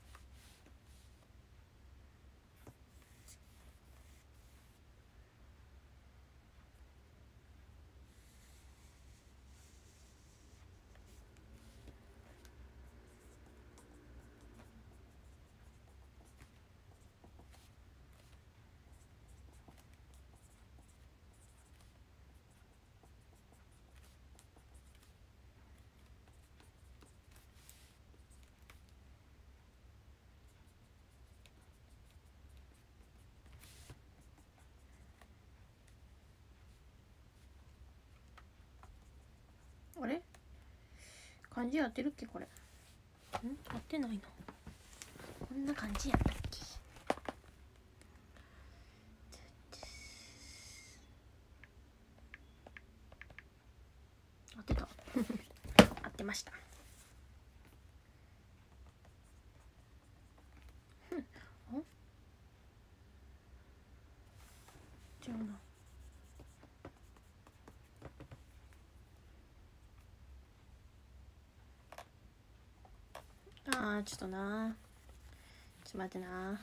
あれ漢字合ってるっけこれ。ん合ってないな。こんな感じやったっけ。合ってた合ってました。あ違うな。あーちょっとなちょっと待ってな。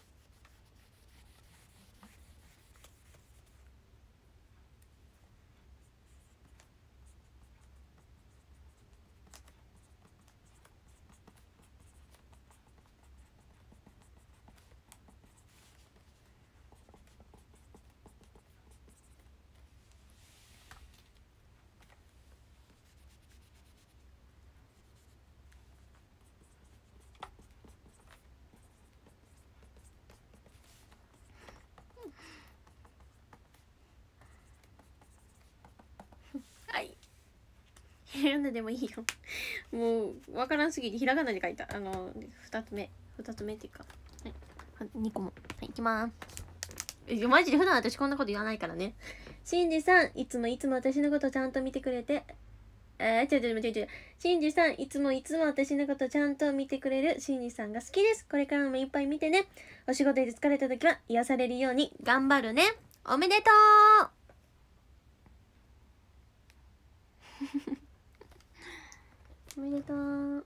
はい読んででもいいよもうわからんすぎてひらがなで書いた。あの二つ目二つ目っていうか、はい、にこもはい行きまーす。えマジで普段私こんなこと言わないからね。しんじさんいつもいつも私のことちゃんと見てくれてえー、ちょちょちょちょしんじさんいつもいつも私のことちゃんと見てくれるしんじさんが好きです。これからもいっぱい見てね。お仕事で疲れた時は癒されるように頑張るね。おめでとうおめでとう。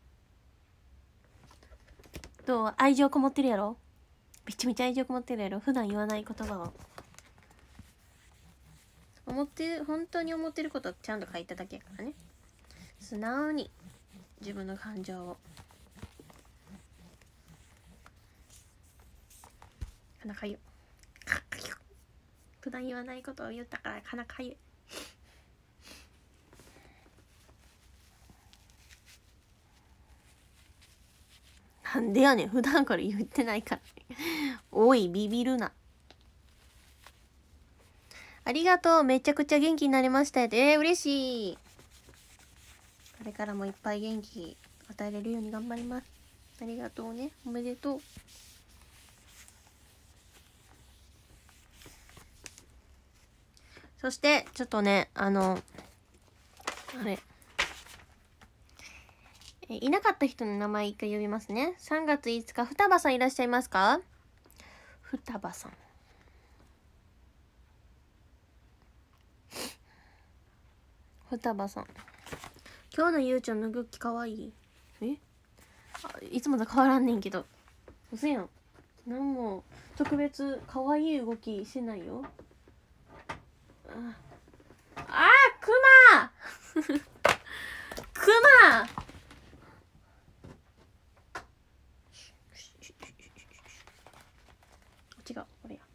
どう愛情こもってるやろ。めちゃめちゃ愛情こもってるやろ。普段言わない言葉を思ってる、本当に思ってることをちゃんと書いただけやからね。素直に自分の感情を。鼻かゆ普段言わないことを言ったから鼻かゆい。なんでやねん、普段から言ってないからおいビビるな。ありがとう、めちゃくちゃ元気になりましたよ。えー、嬉しい。これからもいっぱい元気与えれるように頑張ります。ありがとうね、おめでとう。そしてちょっとね、あのあれえいなかった人の名前一回呼びますね。さんがついつか双葉さんいらっしゃいますか。双葉さん双葉さん今日のゆうちゃんのグッキかわいい。えあいつもと変わらんねんけど。うせやん、なんも特別かわいい動きしてないよ。ああークマクマ違うこれや。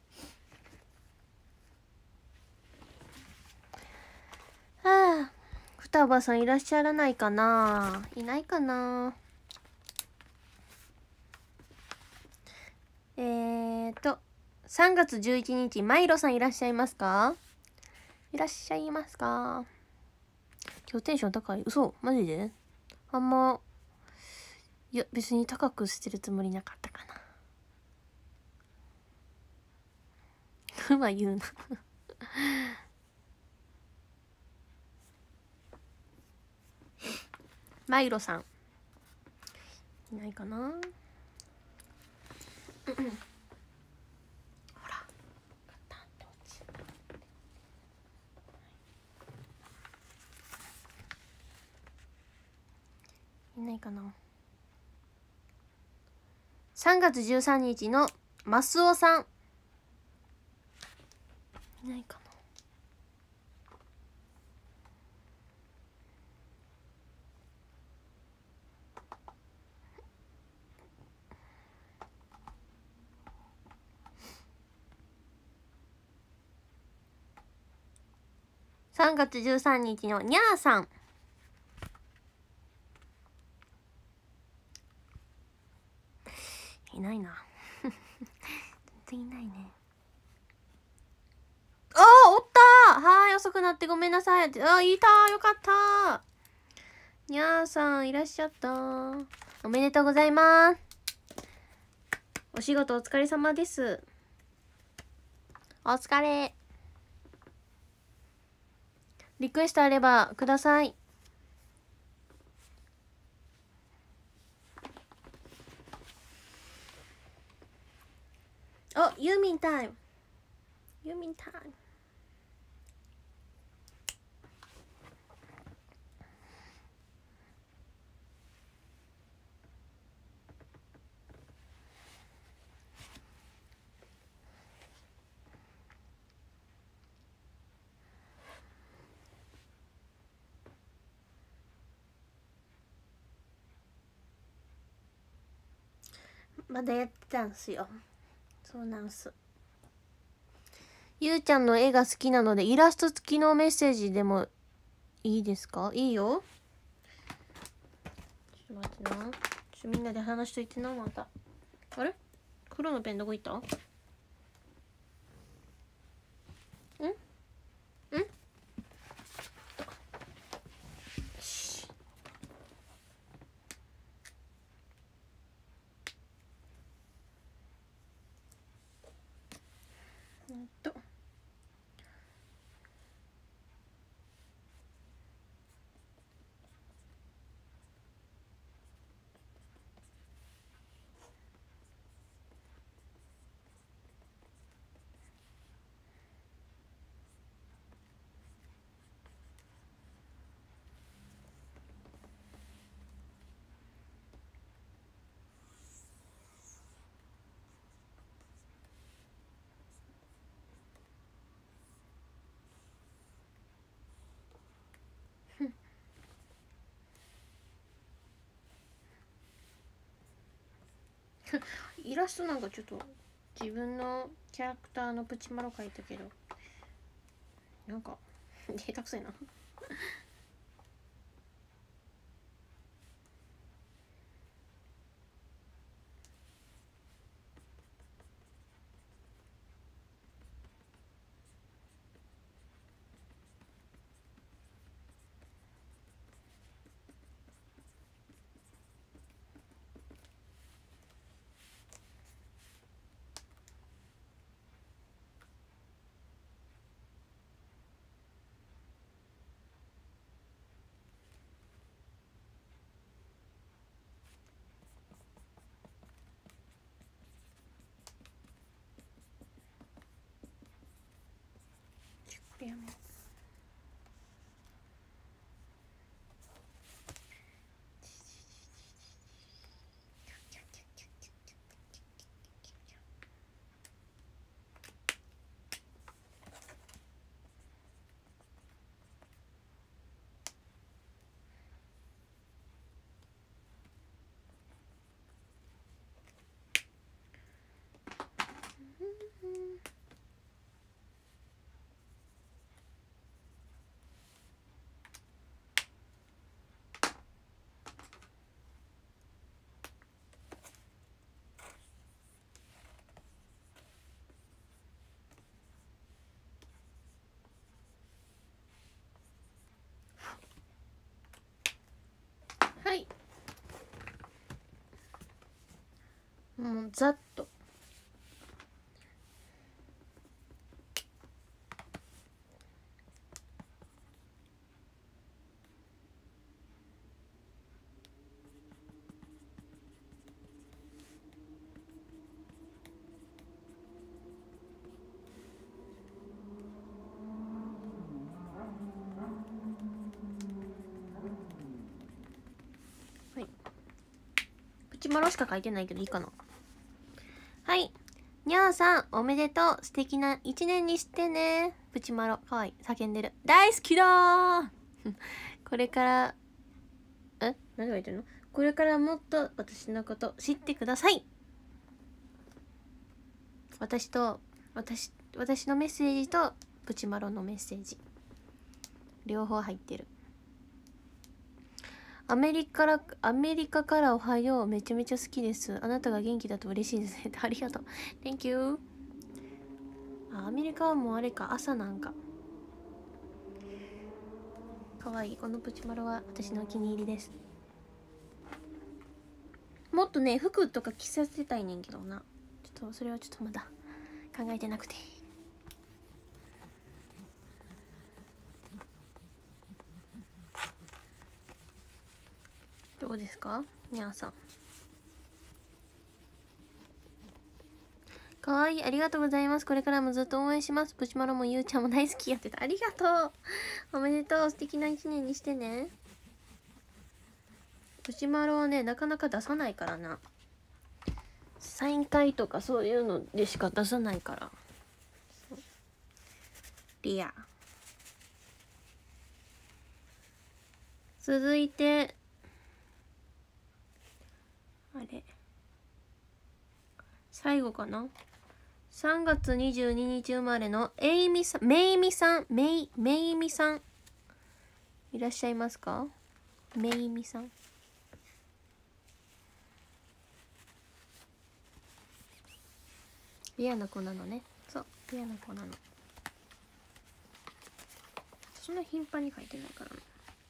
はあ双葉さんいらっしゃらないかな。いないかな。えーとさんがつじゅういちにちマイロさんいらっしゃいますか。いらっしゃいますか。今日テンション高い。嘘マジであんまいや別に高くしてるつもりなかったかな。ふま言うなマイロさんいないかな。ほらいないかな。さんがつじゅうさんにちのマスオさんいないかな。さんがつじゅうさんにちのにゃーさんいないな全然いないね。あーおったー。はーい遅くなってごめんなさい。あーいたーよかったー。にゃーさんいらっしゃったー。おめでとうございます。お仕事お疲れ様です。お疲れ。リクエストあればください。お、ユーミンタイム。ユーミンタイム。まだやってたんすよ。そうなんす。ゆうちゃんの絵が好きなのでイラスト付きのメッセージでもいいですか？いいよ。ちょっと待ってな。ちょっとみんなで話しといてな。またあれ黒のペンどこ行った？んんうんとイラストなんかちょっと自分のキャラクターのプチマロ描いたけどなんか下手くそやなこれやめよう。はい。もうざっとチマロしか書いてないけどいいかな。はい。にゃーさん、おめでとう。素敵な一年にしてね。プチマロ、かわいい。叫んでる。大好きだーこれから、え何が言ってるの？これからもっと私のこと知ってください。私と、私、私のメッセージと、プチマロのメッセージ。両方入ってる。アメリカから、アメリカからおはよう。めちゃめちゃ好きです。あなたが元気だと嬉しいですね。ありがとう。Thank you。あ、アメリカはもうあれか、朝なんか。かわいい。このプチマロは私のお気に入りです。もっとね、服とか着させたいねんけどな。ちょっと、それはちょっとまだ考えてなくて。どうですかにゃーさん。かわいい。ありがとうございます。これからもずっと応援します。プチマロもゆうちゃんも大好きやってた。ありがとう。おめでとう。素敵な一年にしてね。プチマロはね、なかなか出さないからな。サイン会とかそういうのでしか出さないから。リア。続いて、あれ。最後かな？ さん 月にじゅうににち生まれのえいみさん、めいみさん、めい、めいみさん。いらっしゃいますか？めいみさん。リアな子なのね。そう、リアな子なの。そんな頻繁に書いてないからな。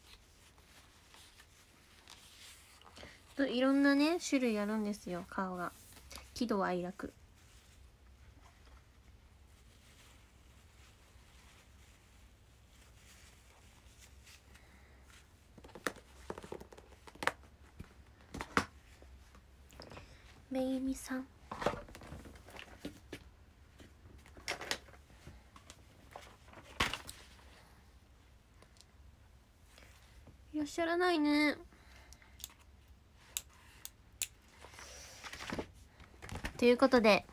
といろんなね、種類あるんですよ、顔が。喜怒哀楽。めいみさん。いらっしゃらないね。ということで、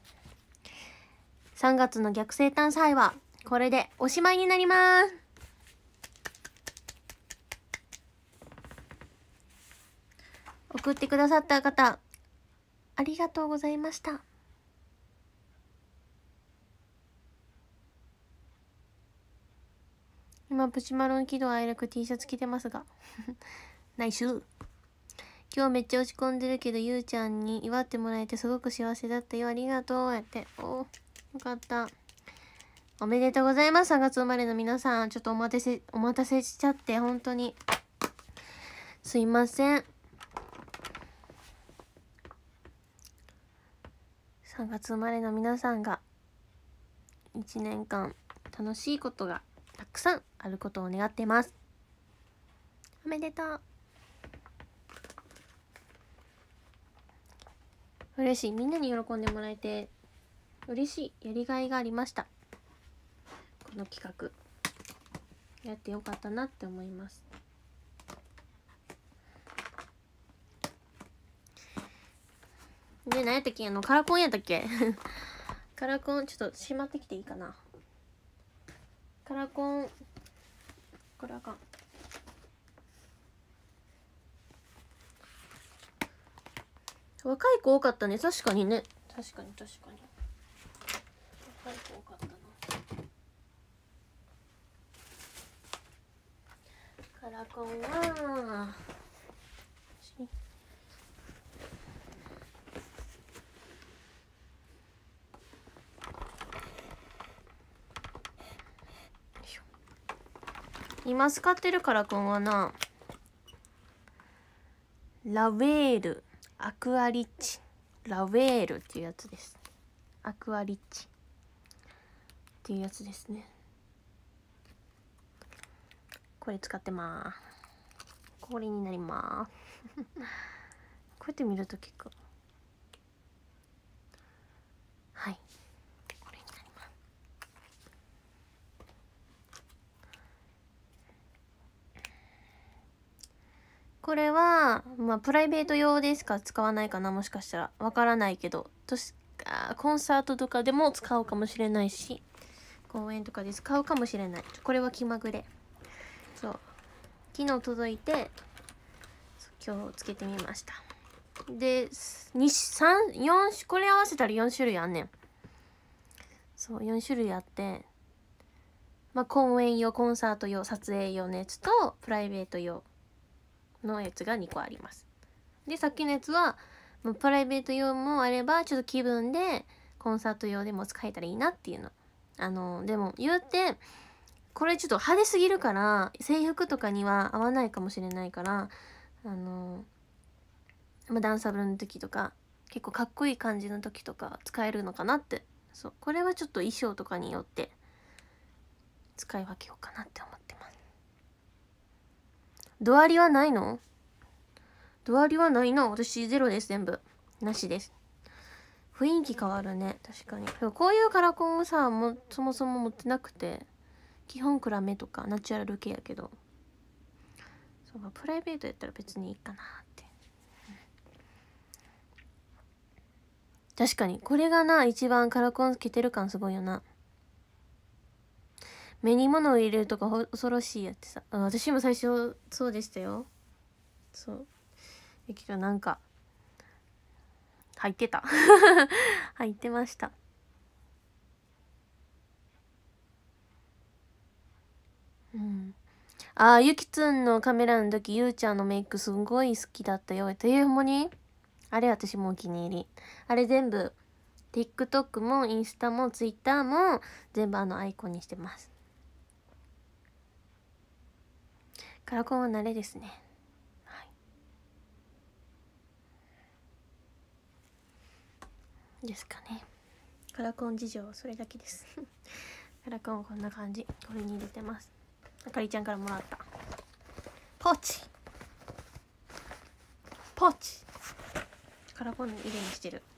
さんがつの逆生誕祭はこれでおしまいになります。送ってくださった方、ありがとうございました。今プチマロン喜怒哀楽 T シャツ着てますがナイス。今日めっちゃ落ち込んでるけどゆうちゃんに祝ってもらえてすごく幸せだったよ。ありがとう。やって、およかった。おめでとうございます。さんがつ生まれの皆さん、ちょっとお待たせお待たせしちゃって本当にすいません。さんがつ生まれの皆さんがいちねんかん楽しいことがたくさんあることを願ってます。おめでとう。嬉しい。みんなに喜んでもらえて嬉しい。やりがいがありました。この企画やってよかったなって思います。で、何やったっけ、あのカラコンやったっけカラコンちょっとしまってきていいかな。カラコンこれあかん。若い子多かったね。確かにね。確かに確かに。若い子多かったな。カラコンは今使ってるカラコンはな、ラウェールアクアリッチ、ラウェールっていうやつです。アクアリッチっていうやつですね。これ使ってまーす。これになりまーすこうやって見ると結構、はい、これになります。 これはまあプライベート用でしか使わないかな、もしかしたらわからないけど、としあコンサートとかでも使うかもしれないし、公演とかで使うかもしれない。これは気まぐれ。そう昨日届いて今日つけてみました。でにさんよんこれ合わせたらよん種類あんねん。そうよん種類あって、まあ公演用、コンサート用、撮影用のやつとプライベート用のやつがにこあります。でさっきのやつは、まあ、プライベート用もあればちょっと気分でコンサート用でも使えたらいいなっていうの。あのでも言うてこれちょっと派手すぎるから制服とかには合わないかもしれないから、あのまあ、ダンサブルの時とか結構かっこいい感じの時とか使えるのかなって。そうこれはちょっと衣装とかによって使い分けようかなって思ってます。ドアリはないの？ドアリはないな。私ゼロです。全部なしです。雰囲気変わるね、確かに。でもこういうカラコンをさもそもそも持ってなくて、基本暗めとかナチュラル系やけど、そう、プライベートやったら別にいいかなって、うん、確かにこれがな一番カラコンつけてる感すごいよな。目に物を入れるとか恐ろしいやってさ、私も最初そうでしたよ。そうだけどなんか入ってた入ってました。うん、ああゆきつんのカメラの時ゆうちゃんのメイクすごい好きだったよって。えほんまに？あれ私もお気に入り。あれ全部 TikTok もインスタも Twitter も全部あのアイコンにしてます。カラコンは慣れですね。はい。ですかね。カラコン事情はそれだけです。カラコンこんな感じ。これに入れてます。あかりちゃんからもらったポーチ。ポーチ。カラコン入れにしてる。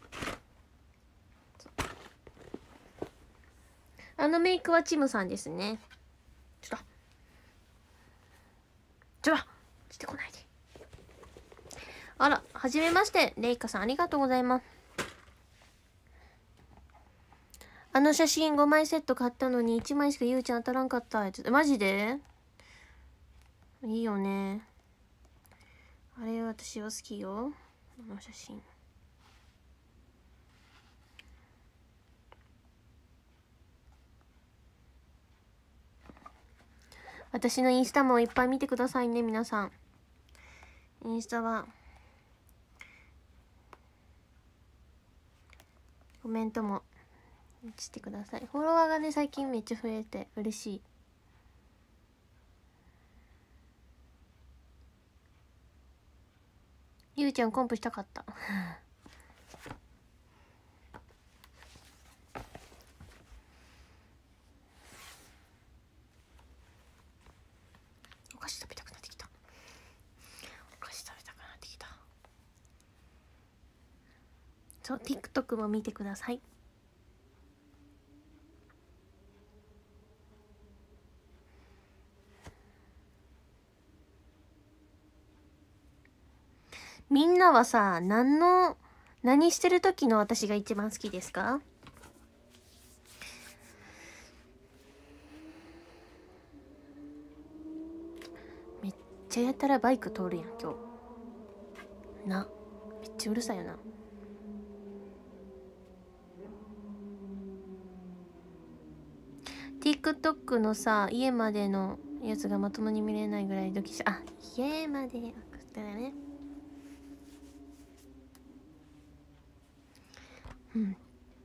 あのメイクはチムさんですね。ちょっとちょっとしてこないで。あら、はじめまして。レイカさんありがとうございます。あの写真ごまいセット買ったのにいちまいしかゆうちゃん当たらんかったやつ。マジでいいよね。あれ私は好きよ。あの写真。私のインスタもいっぱい見てくださいね、皆さん。インスタはコメントもしてください。フォロワーがね最近めっちゃ増えて嬉しい。ゆうちゃんコンプしたかったお菓子食べたくなってきた。お菓子食べたくなってきた。そう TikTok も見てください。みんなはさ、何の何してる時の私が一番好きですか？めっちゃやたらバイク通るやん今日な。めっちゃうるさいよな。TikTok のさ家までのやつがまともに見れないぐらいドキし、あ、家まで送ったらね。うん。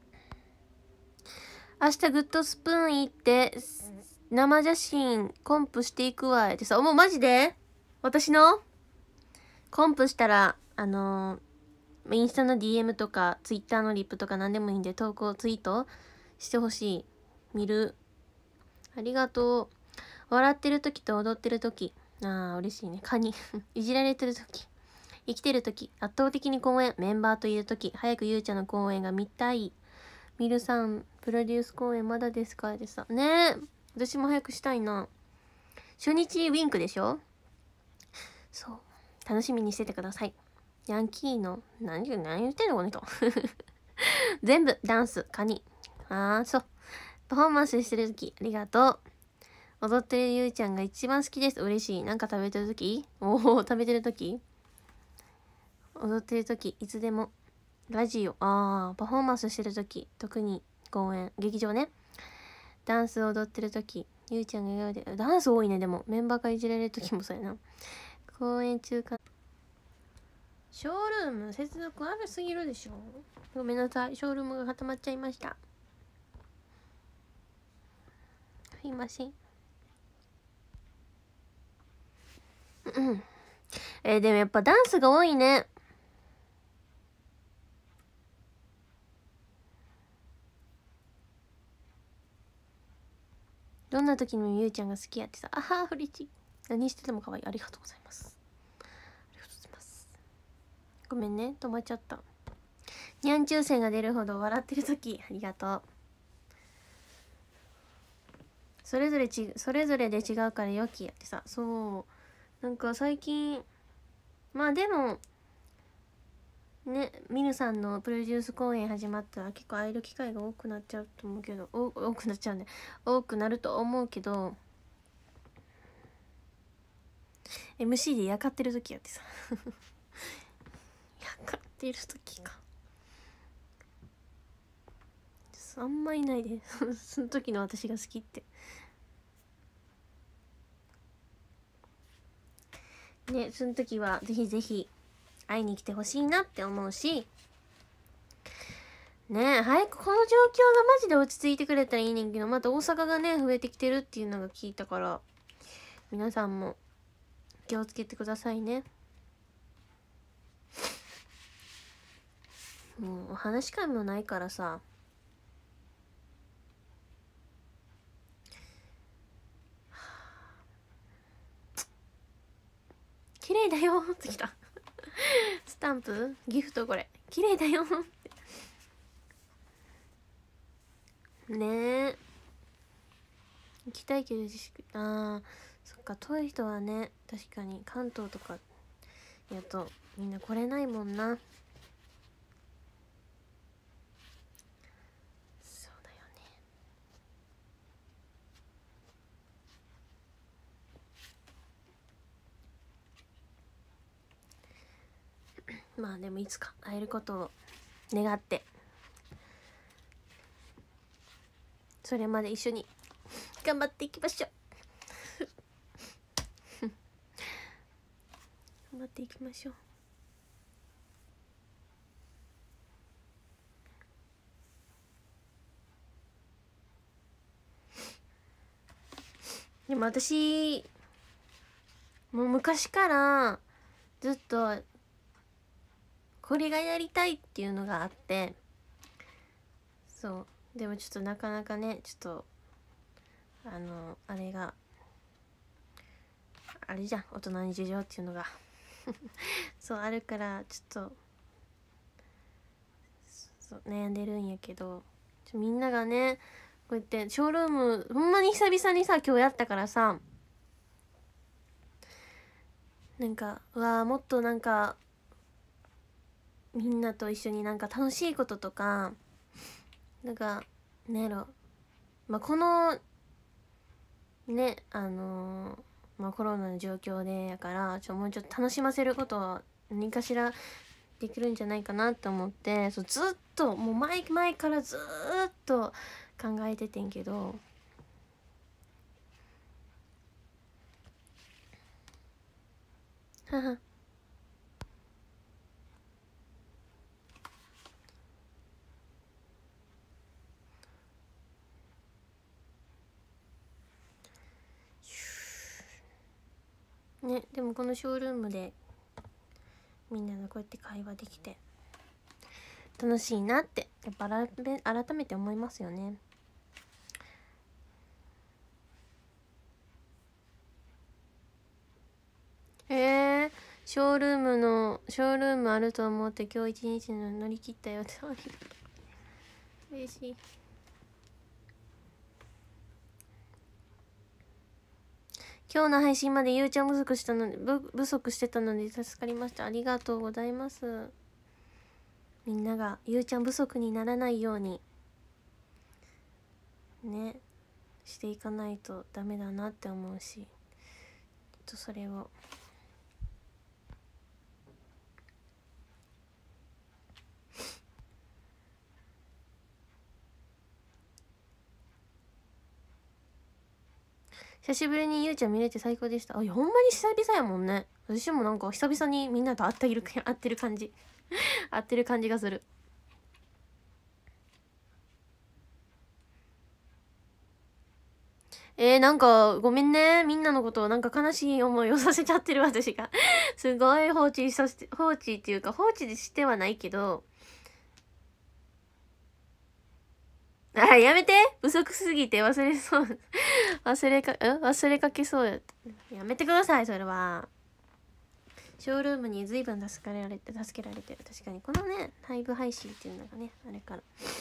明日グッドスプーン行って生写真コンプしていくわってさ、もうマジで私のコンプしたらあのー、インスタの ディーエム とか Twitter のリップとか何でもいいんで投稿ツイートしてほしい。見る。ありがとう。笑ってる時と踊ってる時、あー嬉しいね。カニいじられてる時、生きてる時、圧倒的に公演、メンバーといる時、早くゆうちゃんの公演が見たい。ミルさんプロデュース公演まだですかってさねえ、私も早くしたいな。初日ウィンクでしょ。そう楽しみにしててください。ヤンキーの何言何言ってんのこの人全部ダンスカニ。ああそうパフォーマンスしてる時ありがとう。踊ってるゆうちゃんが一番好きです。嬉しい。なんか食べてる時、おお食べてる時、踊ってる時、いつでも。ラジオ、ああパフォーマンスしてる時、特に公演劇場ね。ダンス踊ってる時、ゆうちゃんが笑顔で、ダンス多いね。でもメンバーがいじられる時もそうやな。公演中か。ショールーム接続悪すぎるでしょ。ごめんなさい、ショールームが固まっちゃいました。すいません。うんえー、でもやっぱダンスが多いね。どんな時にもゆうちゃんが好きやってさ。あはー嬉しい。何してても可愛い。ありがとうございます。ありがとうございます。ごめんね止まっちゃった。にゃん抽選が出るほど笑ってる時ありがとう。それぞれちそれぞれで違うからよきやってさ。そうなんか最近まあでもねミヌさんのプロデュース公演始まったら結構会える機会が多くなっちゃうと思うけど、お多くなっちゃうね多くなると思うけど エムシー でやかってる時やってさやかってる時かあんまいないでその時の私が好きってね。その時はぜひぜひ会いに来てほしいなって思うしねえ早くこの状況がマジで落ち着いてくれたらいいねんけど、また大阪がね増えてきてるっていうのが聞いたから、皆さんも気をつけてくださいね。もうお話し会もないからさ。綺麗だよってきたスタンプギフトこれ綺麗だよねえ行きたいけど自粛。あーそっか遠い人はね確かに関東とかやとみんな来れないもんな。そうだよね。まあでもいつか会えることを願ってそれまで一緒に頑張っていきましょう頑張っていきましょう。でも私もう昔からずっとこれがやりたいっていうのがあって、そうでもちょっとなかなかねちょっとあのあれがあれじゃん大人に事情っていうのがそうあるからちょっとそう悩んでるんやけど、ちょみんながねこうやってショールームほんまに久々にさ今日やったからさ、なんかうわーもっとなんかみんなと一緒になんか楽しいこととかなんかなんやろまあこのねあのー、まあコロナの状況でやからちょもうちょっと楽しませることは何かしらできるんじゃないかなって思って、そうずっともう前前からずっと考えててんけどははね。でもこのショールームでみんながこうやって会話できて楽しいなってやっぱ改めて思いますよね。えー、ショールームのショールームあると思って今日一日の乗り切ったよってありがとう嬉しい。 今日の配信までゆうちゃん不足したので不不足してたので助かりました。ありがとうございます。みんながゆうちゃん不足にならないようにねしていかないとダメだなって思うし、ちょっとそれを久しぶりにゆうちゃん見れて最高でした。あ、いやほんまに久々やもんね。私もなんか久々にみんなと会っている会ってる感じ会ってる感じがする。えー、なんかごめんね、みんなのことをなんか悲しい思いをさせちゃってる私がすごい放置させて放置っていうか放置してはないけど、あ、やめて、不足すぎて忘れそう忘れかん忘れかけそうやった。やめてくださいそれは。ショールームに随分助けられて助けられてる。確かにこのねライブ配信っていうのがねあれから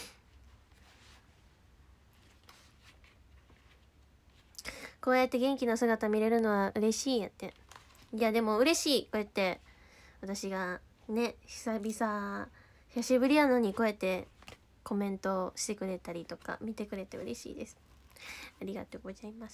こうやって元気な姿見れるのは嬉しいやって。いやでも嬉しい、こうやって私がね久々久しぶりやのにこうやってコメントしてくれたりとか見てくれて嬉しいです。ありがとうございます。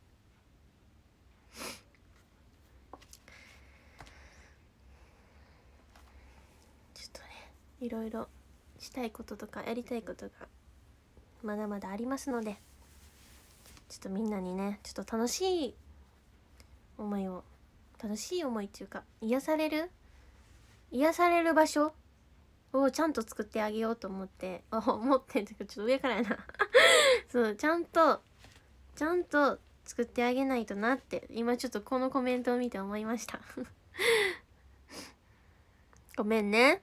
ちょっとねいろいろしたいこととかやりたいことがまだまだありますので、ちょっとみんなにねちょっと楽しい思いを楽しい思いっていうか癒される癒される場所をちゃんと作ってあげようと思ってあ思ってっていうかちょっと上からやなそうちゃんとちゃんと作ってあげないとなって今ちょっとこのコメントを見て思いましたごめんね。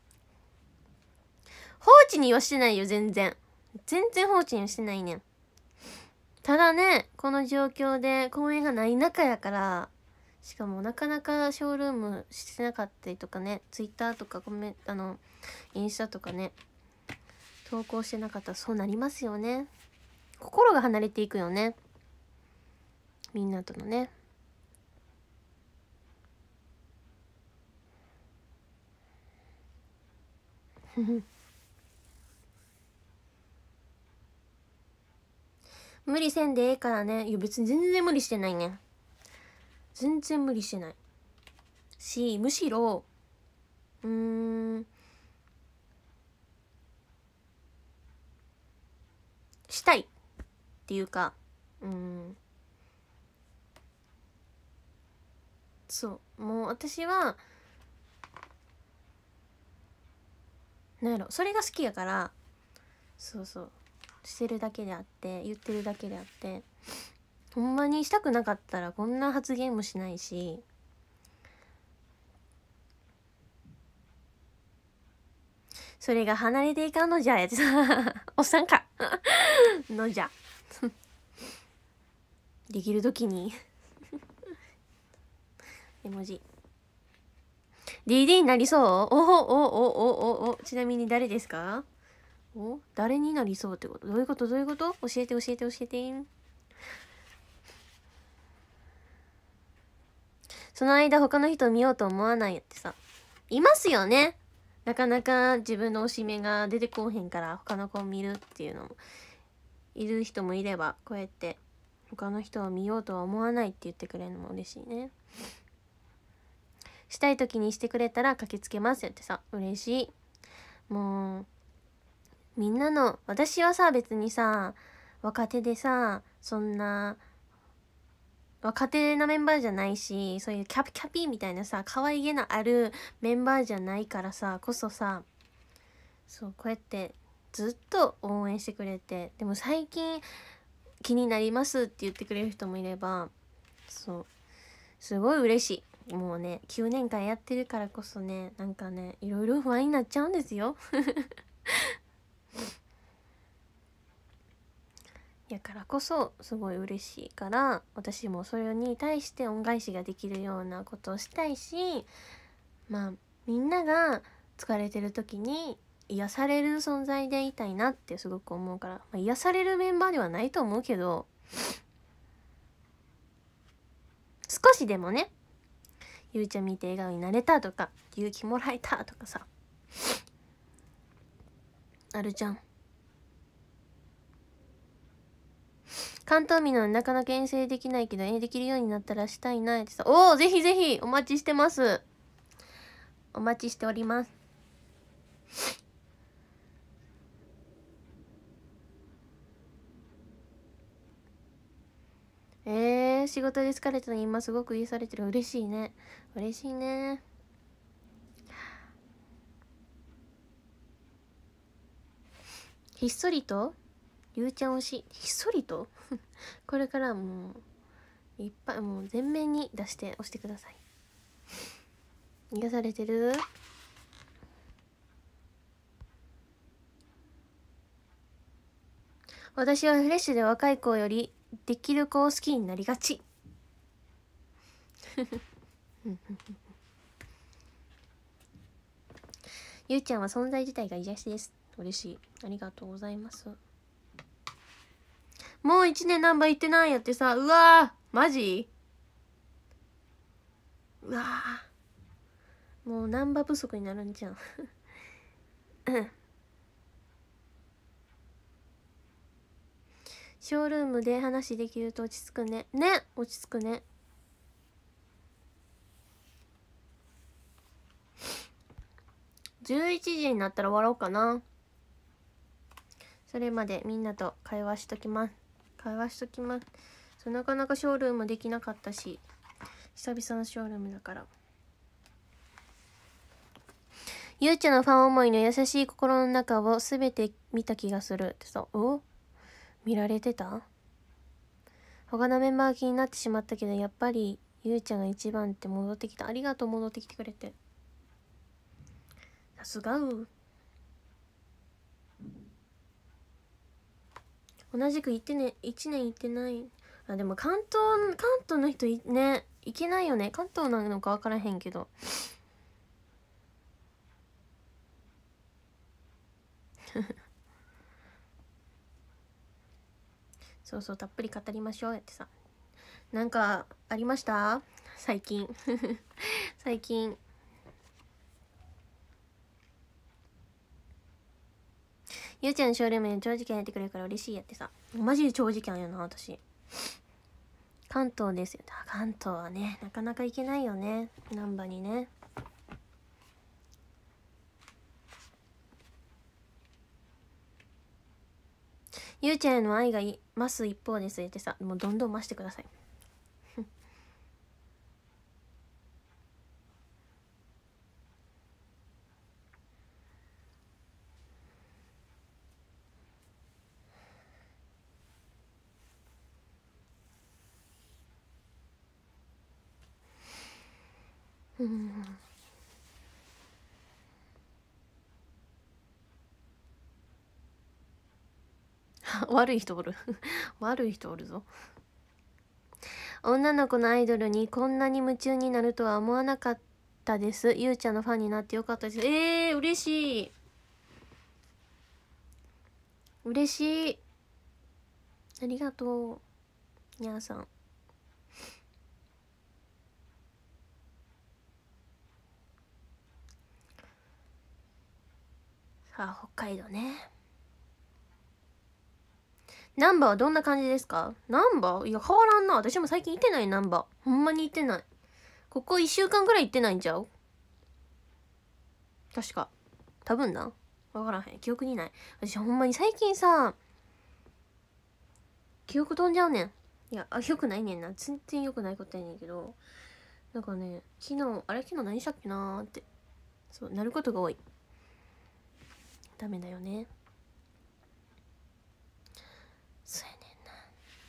放置にはしてないよ、全然全然放置にはしてないねん。ただねこの状況で公演がない中やから、しかもなかなかショールームしてなかったりとかね、ツイッターとかコメあのインスタとかね投稿してなかったらそうなりますよね。心が離れていくよね、みんなとのね無理せんでええからね。いや別に全然無理してないね。全然無理してないし、むしろうーんしたいっていうか、うーんそうもう私はなんやろそれが好きやから、そうそうしてるだけであって言ってるだけであって、ほんまにしたくなかったらこんな発言もしないし、それが離れていかんのじゃやつおっさんかのじゃできる時に絵文字 ディーディー になりそう。おおおおおおおちなみに誰ですか？お誰になりそうってこと？どういうことどういうこと？教えて教えて教えて。その間他の人を見ようと思わないってさ、いますよね。なかなか自分の推しメが出てこうへんから他の子を見るっていうのもいる人もいれば、こうやって他の人を見ようとは思わないって言ってくれるのも嬉しいね。したい時にしてくれたら駆けつけますよってさ、嬉しい。もうみんなの、私はさ別にさ若手でさそんな若手なメンバーじゃないし、そういうキャピキャピみたいなさ可愛げのあるメンバーじゃないからさこそさ、そうこうやってずっと応援してくれて、でも最近気になりますって言ってくれる人もいれば、そうすごい嬉しい。もうねきゅうねんかんやってるからこそね、なんかねいろいろ不安になっちゃうんですよやからこそすごい嬉しいから、私もそれに対して恩返しができるようなことをしたいし、まあみんなが疲れてる時に癒される存在でいたいなってすごく思うから、まあ、癒されるメンバーではないと思うけど、 少しでもね、ゆうちゃん見て笑顔になれたとか勇気もらえたとかさあるじゃん。関東民のなかなか遠征できないけど遠征できるようになったらしたいなってさ。おお、ぜひぜひお待ちしてます。お待ちしております。えー、仕事で疲れたのに今すごく癒されてる。嬉しいね、嬉しいね。ひっそりとゆうちゃん推し、ひっそりとこれからもういっぱいもう全面に出して押してください。癒されてる。私はフレッシュで若い子よりできる子を好きになりがちゆうちゃんは存在自体が癒しです。嬉しい、ありがとうございます。もう一年ナンバー行ってないやってさ。うわーマジ、うわーもうナンバー不足になるんじゃんショールームで話できると落ち着くね。ね、落ち着くね。じゅういちじになったら終わろうかな。それまでみんなと会話しときます会話しときます。そう、なかなかショールームできなかったし、久々のショールームだから。ゆうちゃんのファン思いの優しい心の中をすべて見た気がするってさ。お、見られてた？他のメンバー気になってしまったけど、やっぱりゆうちゃんが一番って戻ってきた。ありがとう、戻ってきてくれて。さすがう。同じく行ってね、いちねん行ってない。あ、でも関東、関東の人いね、行けないよね。関東なのか分からへんけど。そうそう、たっぷり語りましょうやってさ。なんかありました最近最近。ゆうちゃんのショールームに長時間やってくれるから嬉しいやってさ。マジで長時間やな私。関東ですよ。関東はね、なかなか行けないよね、難波にね。ゆうちゃんへの愛が増す一方ですってさ。もうどんどん増してくださいうん悪い人おる悪い人おるぞ。女の子のアイドルにこんなに夢中になるとは思わなかったです。ゆうちゃんのファンになってよかったです。えー、嬉しい嬉しい、ありがとうにゃーさん。さあ北海道ね。ナンバーはどんな感じですか？ナンバーいや変わらんな。私も最近行ってない。ナンバーほんまに行ってない。ここいっしゅうかんぐらい行ってないんちゃう？確か多分な、分からへん、記憶にない。私ほんまに最近さ記憶飛んじゃうねん。いやあよくないねんな、全然よくないことやねんけど、なんかね昨日あれ昨日何したっけなーってそうなることが多い。ダメだよね。そうやねんな。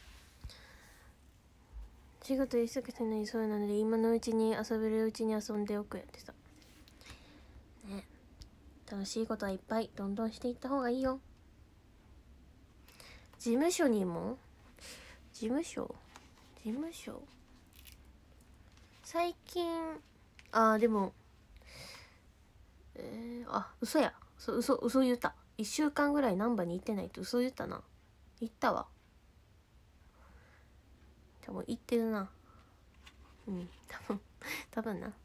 仕事忙しくないそうなので今のうちに遊べるうちに遊んでおくやってさね。楽しいことはいっぱいどんどんしていった方がいいよ。事務所にも事務所事務所最近あーでもえー、あ嘘やそ嘘嘘言ったいっしゅうかんぐらい難波に行ってないって嘘言ったな。行ったわ。じゃもう行ってるな。 うん多分多分な。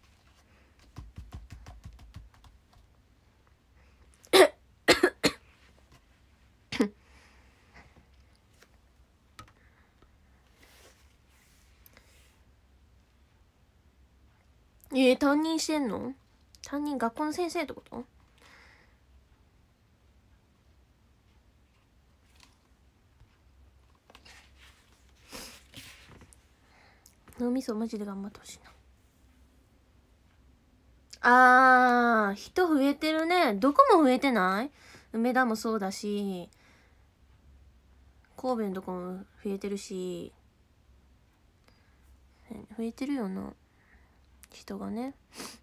えー、担任してんの？担任学校の先生ってこと？脳みそマジで頑張ってほしいな。あー、人増えてるね。どこも増えてない？梅田もそうだし、神戸のとこも増えてるし、増えてるよな、人がね。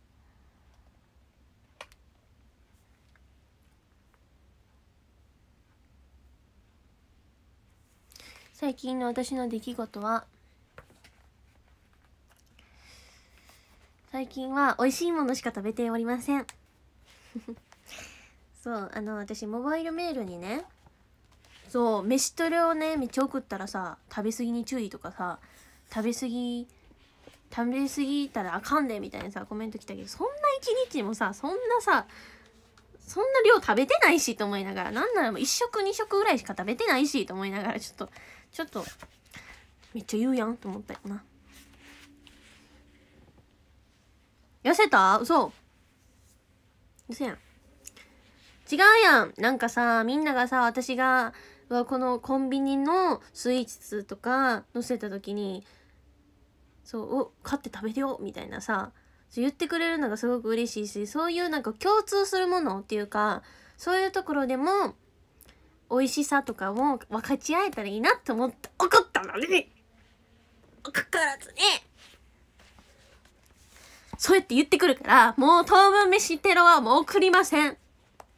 最近の私の出来事は、最近は美味しいものしか食べておりませんそうあの私モバイルメールにね、そう飯トレをねめっちゃ送ったらさ、食べ過ぎに注意とかさ、食べ過ぎ食べ過ぎたらあかんでみたいなさコメント来たけど、そんな一日もさ、そんなさそんな量食べてないしと思いながら、なんならもう一食二食ぐらいしか食べてないしと思いながら、ちょっとちょっとめっちゃ言うやんと思ったよな。痩せた？嘘嘘やん。違うやん。なんかさ、みんながさ、私がこのコンビニのスイーツとか載せた時に、そうお買って食べてよみたいなさ言ってくれるのがすごく嬉しいし、そういうなんか共通するものっていうか、そういうところでも美味しさとかも分かち合えたらいいなって思って怒ったのに、かからずねそうやって言ってくるから、もう当分飯テロはもう送りません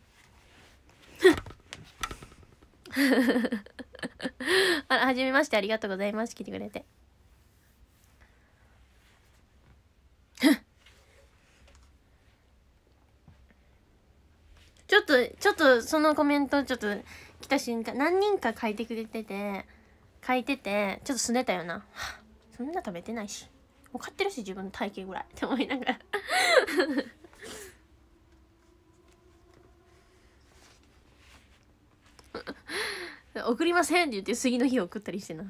あら、はじめまして、ありがとうございます。来てくれてちょっとちょっとそのコメントちょっと来た瞬間、何人か書いてくれてて書いててちょっとすねたよな。はあ、そんな食べてないし分かってるし自分の体型ぐらいって思いながら送りませんって言って次の日送ったりしてな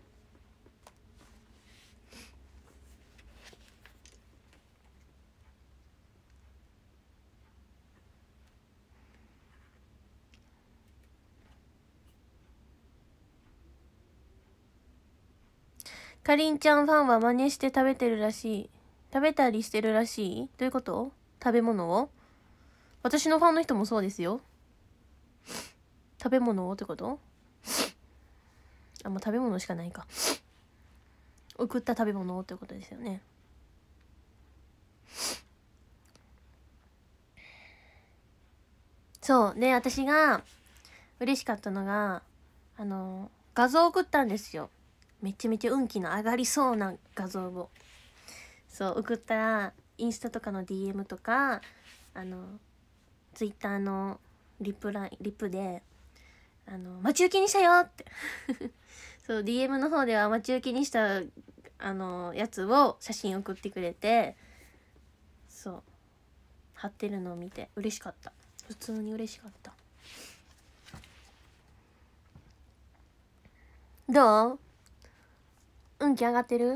かりんちゃんファンは真似して食べてるらしい。食べたりしてるらしい。どういうこと？食べ物を？私のファンの人もそうですよ。食べ物をってこと？あ、もう食べ物しかないか。送った食べ物をってことですよね。そうで、私が嬉しかったのが、あの画像送ったんですよ。めちゃめちゃ運気の上がりそうな画像をそう送ったら、インスタとかの ディーエム とかあのツイッターのリプライリプであの待ち受けにしたよってそう ディーエム の方では待ち受けにしたあのやつを写真送ってくれて、そう貼ってるのを見て嬉しかった。普通に嬉しかった。どう？運気上がってる？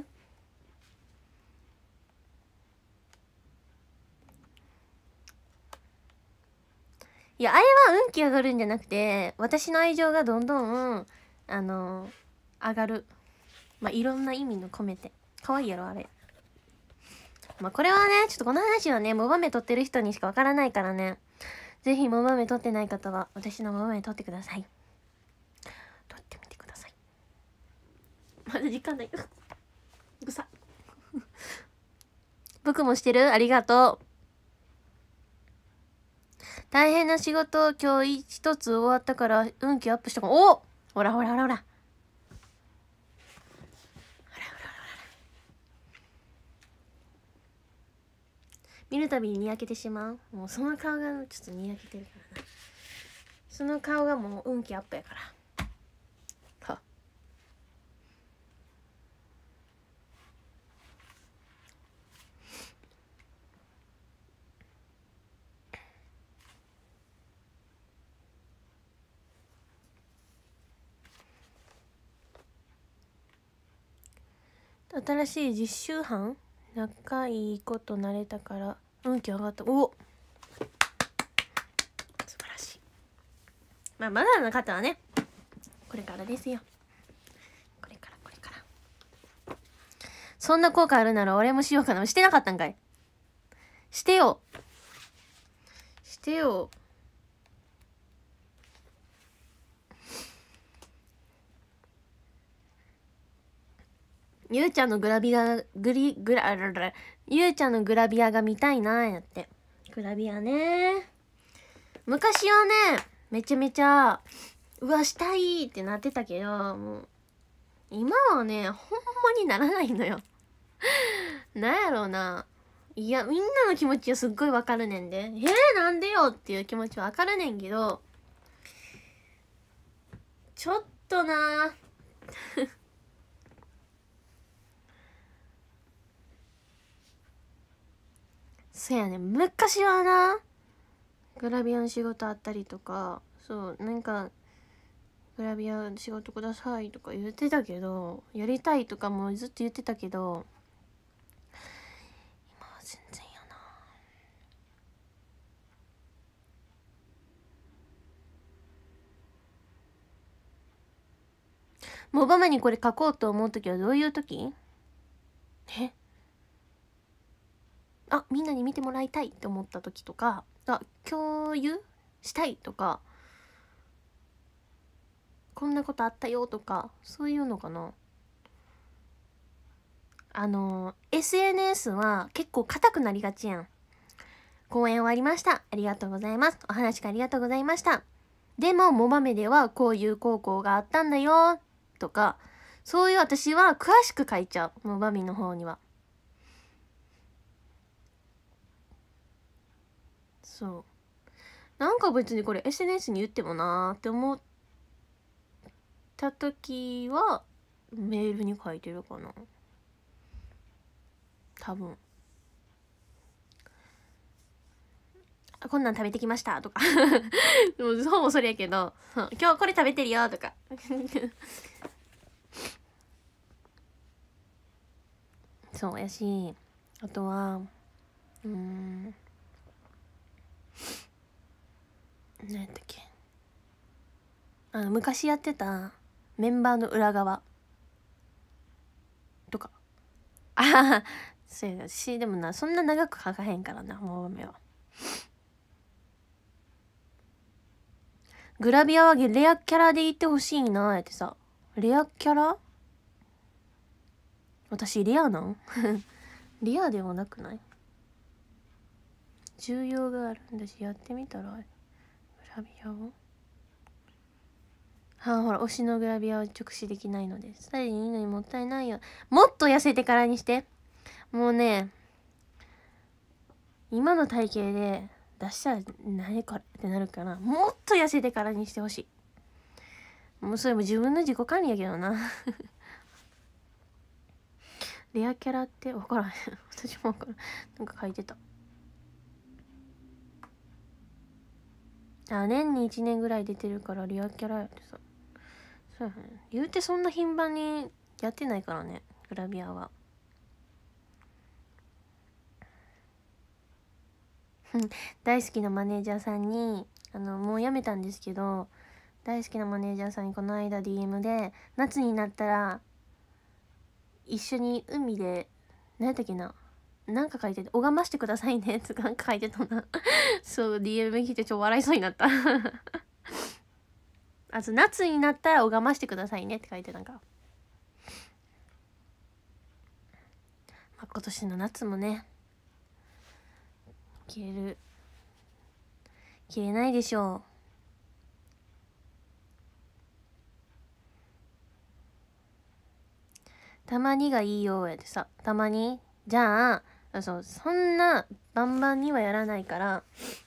いや、あれは運気上がるんじゃなくて、私の愛情がどんどんあの上がる。まあいろんな意味の込めて可愛いやろあれ。まあこれはね、ちょっとこの話はねモバメ撮ってる人にしかわからないからね、ぜひモバメ撮ってない方は私のモバメ撮ってください。撮ってみてください。まだ時間ないよぐさ僕もしてる？ありがとう。大変な仕事今日一つ終わったから運気アップしたかも。お、ほらほらほらほら見るたびににやけてしまう。もうその顔がちょっとにやけてるからな。その顔がもう運気アップやからは新しい実習班仲いい子となれたから運気上がった。お、素晴らしい。まあまだの方はねこれからですよ。これからこれから。そんな効果あるなら俺もしようかな。してなかったんかい。してよしてよ。ゆうちゃんのグラビアグリグラララゆうちゃんのグラビアが見たいなーやって。グラビアね、昔はねめちゃめちゃうわしたいってなってたけど、もう今はねほんまにならないのよ。なんやろうな、いやみんなの気持ちはすっごいわかるねんで、えー、なんでよっていう気持ちはわかるねんけど、ちょっとなそやね、昔はなグラビアの仕事あったりとか、そうなんかグラビア仕事くださいとか言ってたけど、やりたいとかもずっと言ってたけど、今は全然やな。もうオバマにこれ書こうと思う時はどういう時？えあ、みんなに見てもらいたいって思った時とか、あ、共有したいとか、こんなことあったよとか、そういうのかな。あの エスエヌエス は結構硬くなりがちやん。公演終わりました、ありがとうございます、お話ありがとうございました、でもモバメではこういう高校があったんだよとか、そういう私は詳しく書いちゃう、モバミの方には。そうなんか別にこれ エスエヌエス に言ってもなーって思った時はメールに書いてるかな多分。こんなん食べてきましたとかでもほぼそれやけど、今日これ食べてるよとかそうやし、あとはうーん何やったっけ、あの昔やってたメンバーの裏側とか、あははそうやし、でもなそんな長く書かへんからな、もうめは。グラビアはレアキャラでいってほしいなーってさ。レアキャラ？私レアなんレアではなくない？重要があるんだし、やってみたら。グラビアをはあ、ほら推しのグラビアは直視できないのでスタイルにいいのにもったいないよ。もっと痩せてからにして。もうね今の体型で出したら何これってなるから、もっと痩せてからにしてほしい。もうそれも自分の自己管理やけどなレアキャラって分からへん私も分からん。なんか書いてた。あ、年にいちねんぐらい出てるからレアキャラやってさ。そうやね、言うてそんな頻繁にやってないからね、グラビアは大好きなマネージャーさんに、あのもう辞めたんですけど、大好きなマネージャーさんにこの間 ディーエム で夏になったら一緒に海で何やったっけな、なんか書いてて、拝ましてくださいねってなんか書いてたなそう ディーエム 来てちょっと笑いそうになったあと夏になったら拝ましてくださいねって書いてたんか、まあ、今年の夏もね着れる着れないでしょう。たまにがいいようやでさ、たまにじゃあ、そうそんなバンバンにはやらないから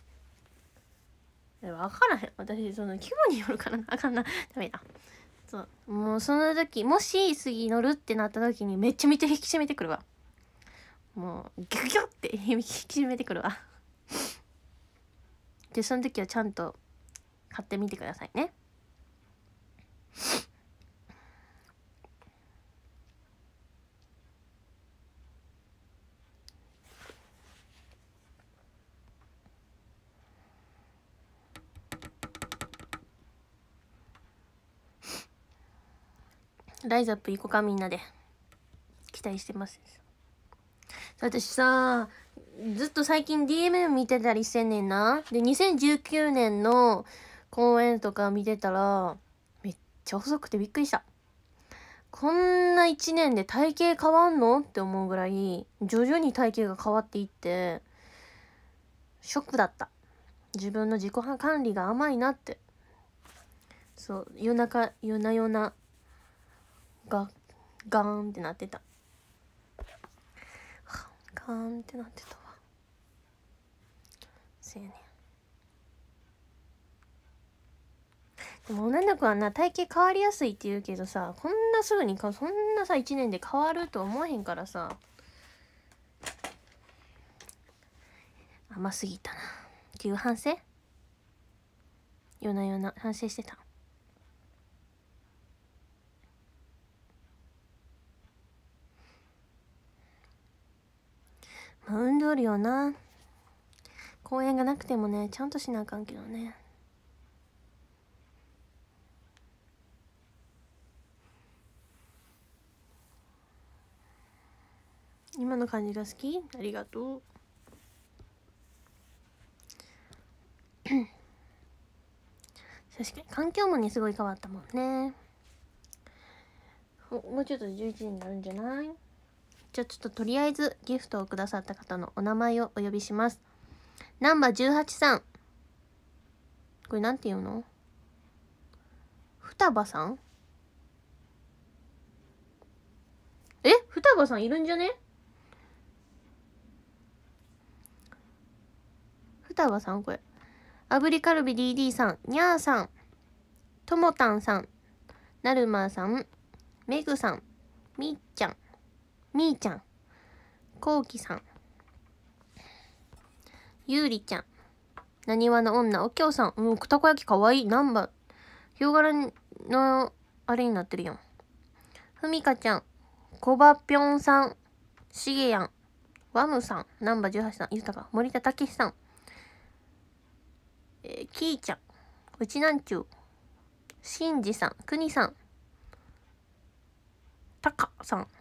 分からへん、私その気分によるからな、あかんな、ダメだ。そうもうその時もし次乗るってなった時にめちゃめちゃ引き締めてくるわ、もうギュギュって引き締めてくるわでその時はちゃんと買ってみてくださいね。 ライズアップ行こうか、みんなで。期待してます。私さ、ずっと最近 ディーエムエム 見てたりしてんねんな。で、にせんじゅうきゅうねんの公演とか見てたら、めっちゃ細くてびっくりした。こんないちねんで体型変わんのって思うぐらい、徐々に体型が変わっていって、ショックだった。自分の自己管理が甘いなって。そう、夜中、夜な夜な、が、ガーンってなってた。ガーンってなってたわ。せやねん。でも女の子はな、体型変わりやすいって言うけどさ、こんなすぐにか、そんなさ、いちねんで変わると思えへんからさ、甘すぎたな。っていう反省？夜な夜な反省してた。まあ、運動量な。公園がなくてもね、ちゃんとしなあかんけどね。今の感じが好き？ありがとう。確かに環境もねすごい変わったもんね。もうちょっとでじゅういちじになるんじゃない？じゃあちょっととりあえずギフトをくださった方のお名前をお呼びします。ナンバーじゅうはちさん。これなんて言うの？双葉さん？え？双葉さんいるんじゃね？双葉さんこれ。炙りカルビ ディーディー さん、にゃーさん、ともたんさん、なるまーさん、めぐさん、みーちゃん、みーちゃん、こうきさん、ゆうりちゃん、なにわの女、おきょうさん、うん、たこ焼きかわいい。ナンバー、ヒョウ柄の、あれになってるやん。ふみかちゃん、こばぴょんさん、しげやん、ワムさん、ナンバーじゅうはちさん、ゆたか、森田たけしさん、えー、きーちゃん、うちなんちゅう、しんじさん、くにさん、たかさん、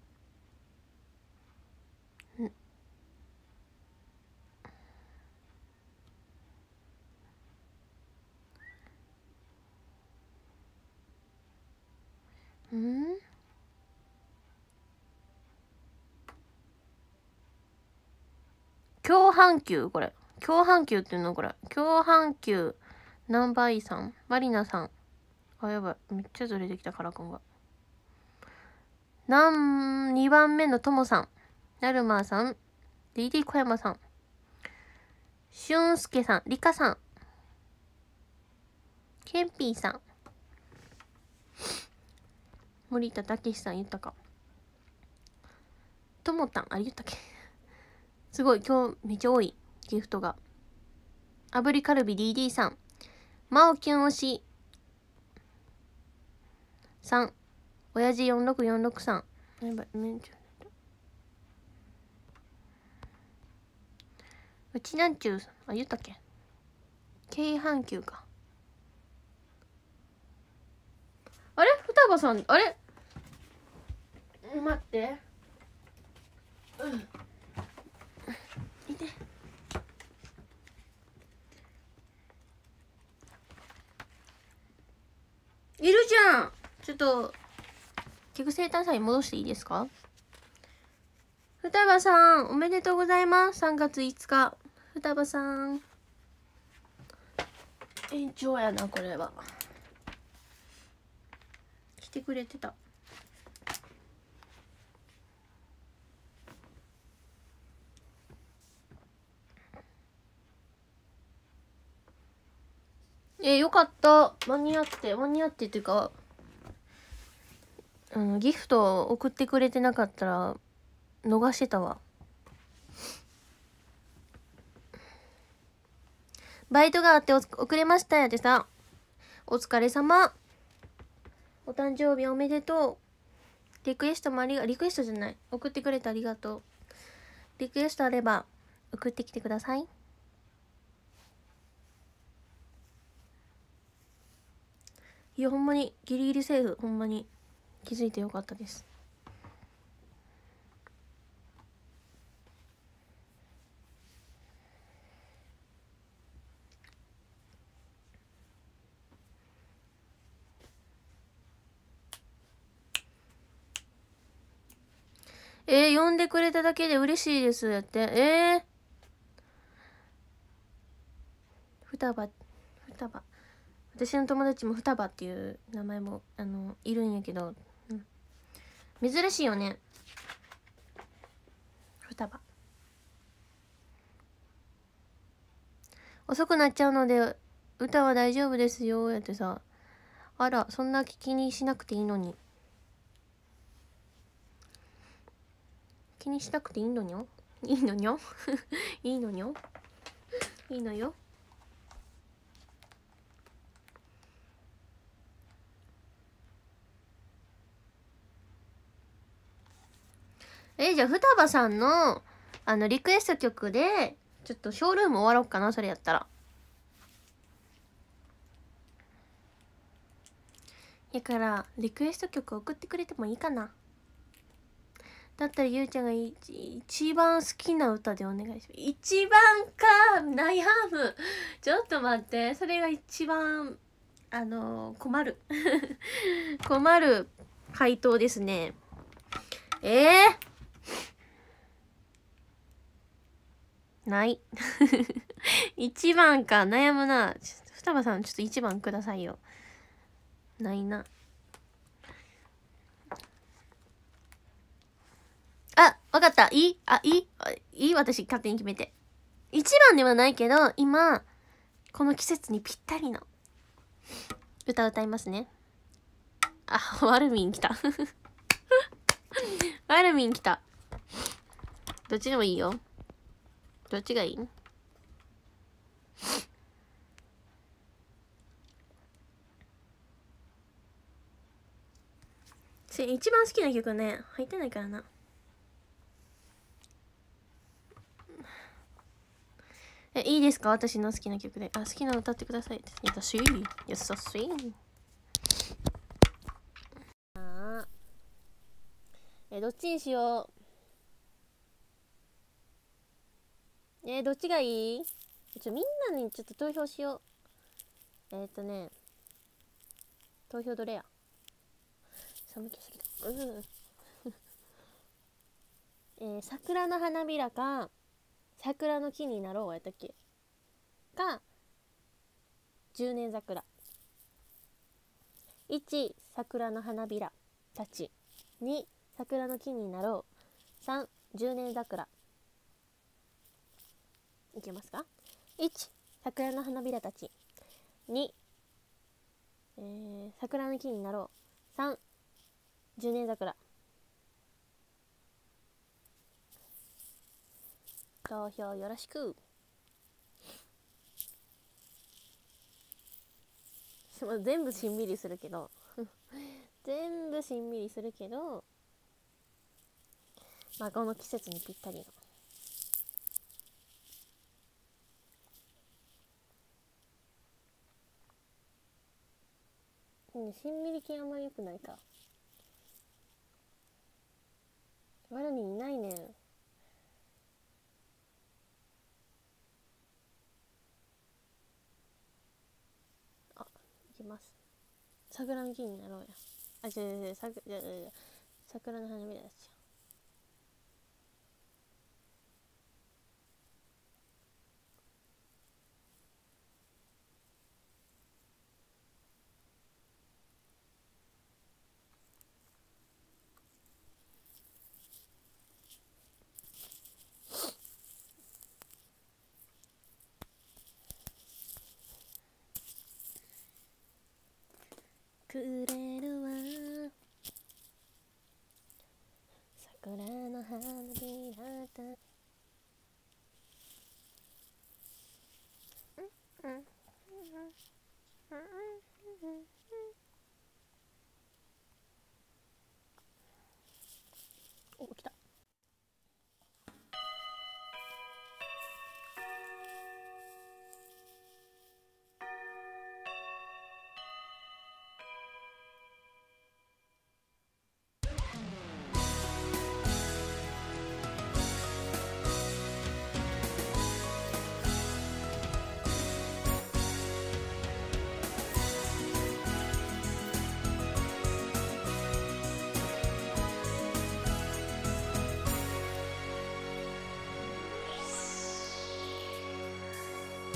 ん共阪急これ。共阪急っていうのこれ。共阪急、ナンバーイさん、マリナさん。あ、やばい。めっちゃずれてきた、カラコンが。なん、にばんめのともさん、なるまーさん、ディーディー 小山さん、しゅんすけさん、りかさん、ケンピーさん、森田たけしさん言ったか。ともたん、あれ言ったっけすごい、今日めっちゃ多い。ギフトが。炙りカルビ ディーディー さん、まおきゅん推しさん、おやじよんろくよんろくさん、やばい、めっちゃ。うちなんちゅうさん、あ、言ったっけ京阪急か。あれ双葉さん、あれ待って。うん。いて。いるじゃん。ちょっと、結局生誕祭に戻していいですか？双葉さん、おめでとうございます。さんがついつか。双葉さん。延長やな、これは。来てくれてた。えー、よかった。間に合って、間に合ってっていうか、あの、ギフト送ってくれてなかったら、逃してたわ。バイトがあって遅れましたやでさ。お疲れ様。お誕生日おめでとう。リクエストもありが、リクエストじゃない。送ってくれてありがとう。リクエストあれば、送ってきてください。いや、ほんまに、ギリギリセーフ。ほんまに。 気づいてよかったです。えー、呼んでくれただけで嬉しいですやって。えー、双葉双葉私の友達も双葉っていう名前もあのいるんやけど、うん、珍しいよね、双葉。遅くなっちゃうので歌は大丈夫ですよやってさ。あら、そんな気にしなくていいのに。気にしなくていいのにょいいのにょいいのにょいいのよ。え、じゃあ双葉さんのあのリクエスト曲でちょっとショールーム終わろうかな、それやったら。やからリクエスト曲送ってくれてもいいかな。だったらゆうちゃんがい一番好きな歌でお願いします。一番か悩む。ちょっと待って、それが一番あの困る困る回答ですね。えー、ない一番か悩むな。双葉さんちょっと一番くださいよ。ないな。あ、わかった。いいあ、いいいい私勝手に決めて。一番ではないけど、今、この季節にぴったりの歌歌いますね。あ、ワルミン来た。ワルミン来た。どっちでもいいよ。どっちがいい？一番好きな曲ね、入ってないからな。え、いいですか？私の好きな曲で。あ、好きなの歌ってください。優しい。優しい。あえ、どっちにしよう。えー、どっちがいい？ちょ、みんなにちょっと投票しよう。えー、っとね、投票どれや？寒気すぎた。うん。えー、桜の花びらか、桜の木になろうやったっけか、十年桜。いち、桜の花びらたち。に、桜の木になろう。さん、十年桜。いけますか？ いち、桜の花びらたち。に、えー、桜の木になろう。さん、十年桜。投票よろしく。全部しんみりするけど全部しんみりするけど、まあこの季節にぴったりの、うん、しんみり系あんまり良くないか。ワルミンいないねん。あ、いきます。桜の木になろうや。あ、違う違う違う、桜の花びらだし。くれるわ桜の花びらたうんうんうんお、来た。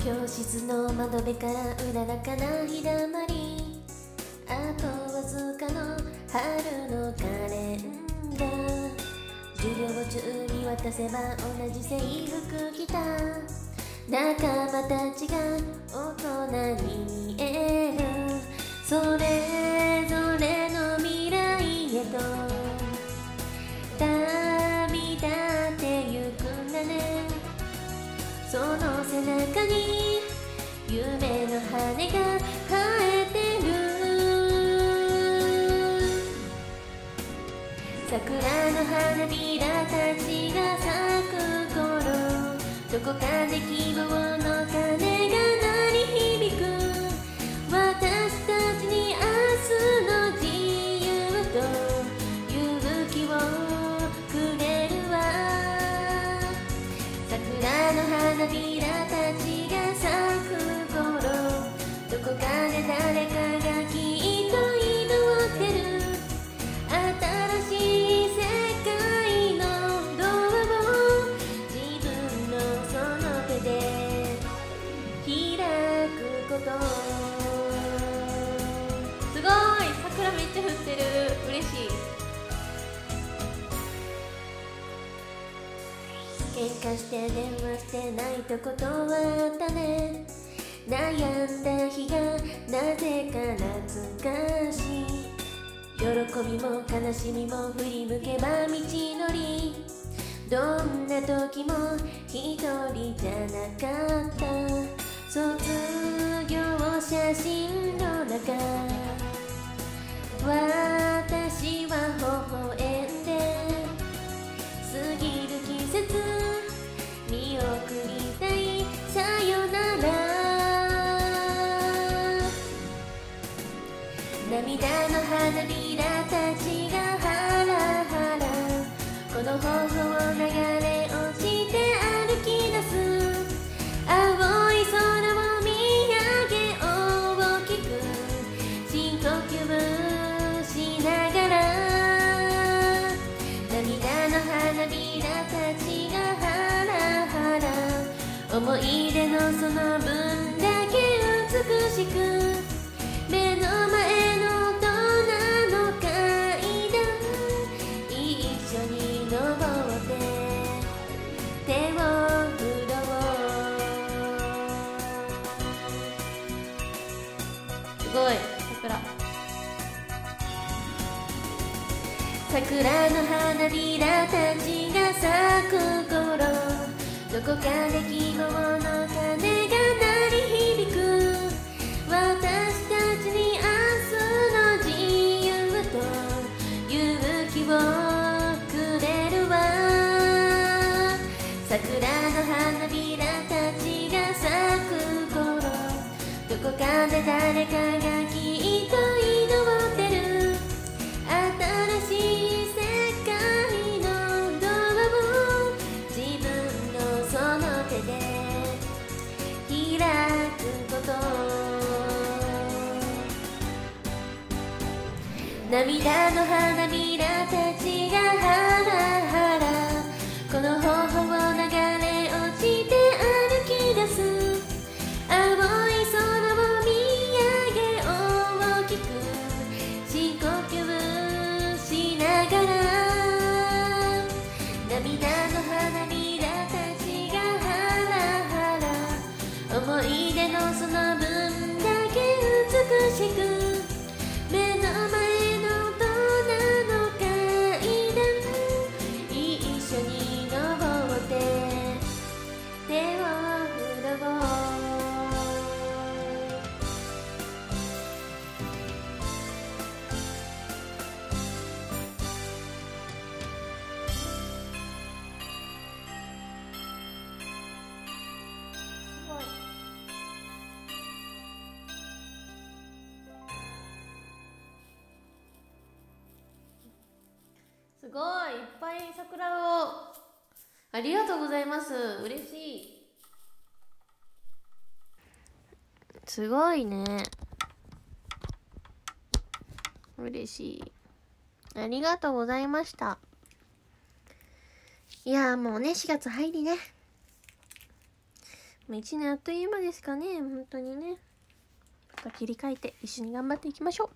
教室の窓辺からうららかな日だまり、あとわずかの春のカレンダー、授業中に渡せば同じ制服着た仲間たちが大人に見える。それぞれの未来へと旅立ってゆくんだね。その背中に夢の羽が生えてる。桜の花びらたちが咲く頃、どこかで希望の鐘が鳴り響く。私たちに明日の自由と勇気をくれるわ。桜の花びらたちが咲く頃、どこかで誰かがきっと祈ってる。新しい世界のドアを自分のその手で開くこと。すごい、桜めっちゃ降ってる。嬉しい。喧嘩して電話して泣いたことはあったね。悩んだ日がなぜか懐かしい。喜びも悲しみも振り向けば道のり。どんな時も一人じゃなかった。卒業写真の中、私は微笑んで過ぎる季節見送りたい。さよなら。涙の花びらたちがハラハラ、この頬を流れ落ちて歩き出す。青い空を見上げ大きく深呼吸しながら、涙の花びらたちがハラハラ、思い出のその分だけ美しく、目の前の大人の階段一緒に登って手を振ろう。すごい、桜。桜の花びらたちが咲く頃、どこかで希望の鐘が鳴り響く。私たちに明日の自由と勇気をくれるわ。桜の花びらたちが咲く頃、どこかで誰かがきっと祈ってる。新しい世界のドアを自分のその手で開くこと。涙の花びらたちがハラハラ、この頬を流れ落ちて歩き出す。青い空を見上げ大きく深呼吸しながら、涙の花びらたちがハラハラ、思い出のその分だけ美しく、目の前すごい、いっぱい桜をありがとうございます。嬉しい。すごいね。嬉しい。ありがとうございました。いやーもうね、しがつ入りね。 いちねんあっという間ですかね、本当にね。また切り替えて一緒に頑張っていきましょう。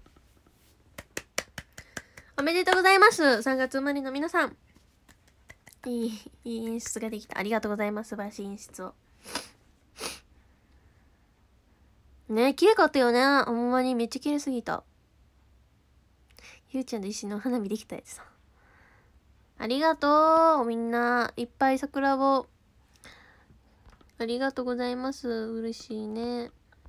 おめでとうございます。さんがつ生まれの皆さん。いい、いい演出ができた。ありがとうございます。素晴らしい演出を。ね、綺麗かったよね。ほんまにめっちゃ綺麗すぎた。ゆうちゃんと一緒にお花見できたやつさ。ありがとう。みんな、いっぱい桜を。ありがとうございます。嬉しいね。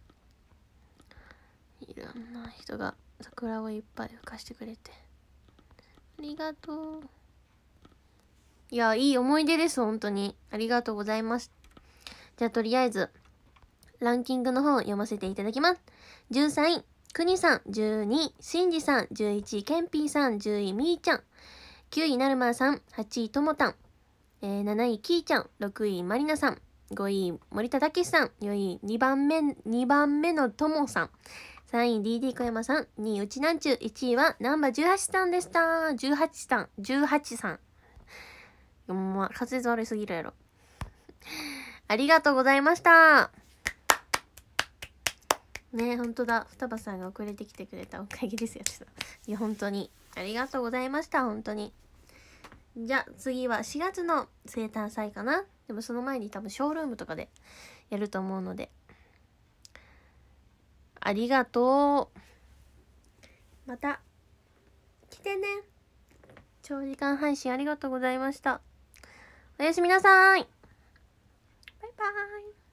いろんな人が桜をいっぱい吹かしてくれて。ありがとう。いや、いい思い出です、本当に。ありがとうございます。じゃあ、とりあえず、ランキングの方を読ませていただきます。じゅうさんい、くにさん。じゅうにい、しんじさん。じゅういちい、けんぴーさん。じゅうい、みーちゃん。きゅうい、なるまーさん。はちい、ともたん。えー、なない、きーちゃん。ろくい、まりなさん。ごい、森田たけしさん。よんい、にばんめ、にばんめのともさん。さんい、ディーディー 小山さん。にい、うちなんちゅう。いちいは、ナンバーじゅうはちさんでした。じゅうはちさん。じゅうはちさん。ほんま、滑舌悪すぎるやろ。ありがとうございました。ねえ、ほんとだ。双葉さんが遅れてきてくれたおかげですよ。いや、本当に。ありがとうございました。本当に。じゃあ、次はしがつの生誕祭かな。でもその前に多分ショールームとかでやると思うので。ありがとう。また、来てね。長時間配信ありがとうございました。おやすみなさい。バイバーイ。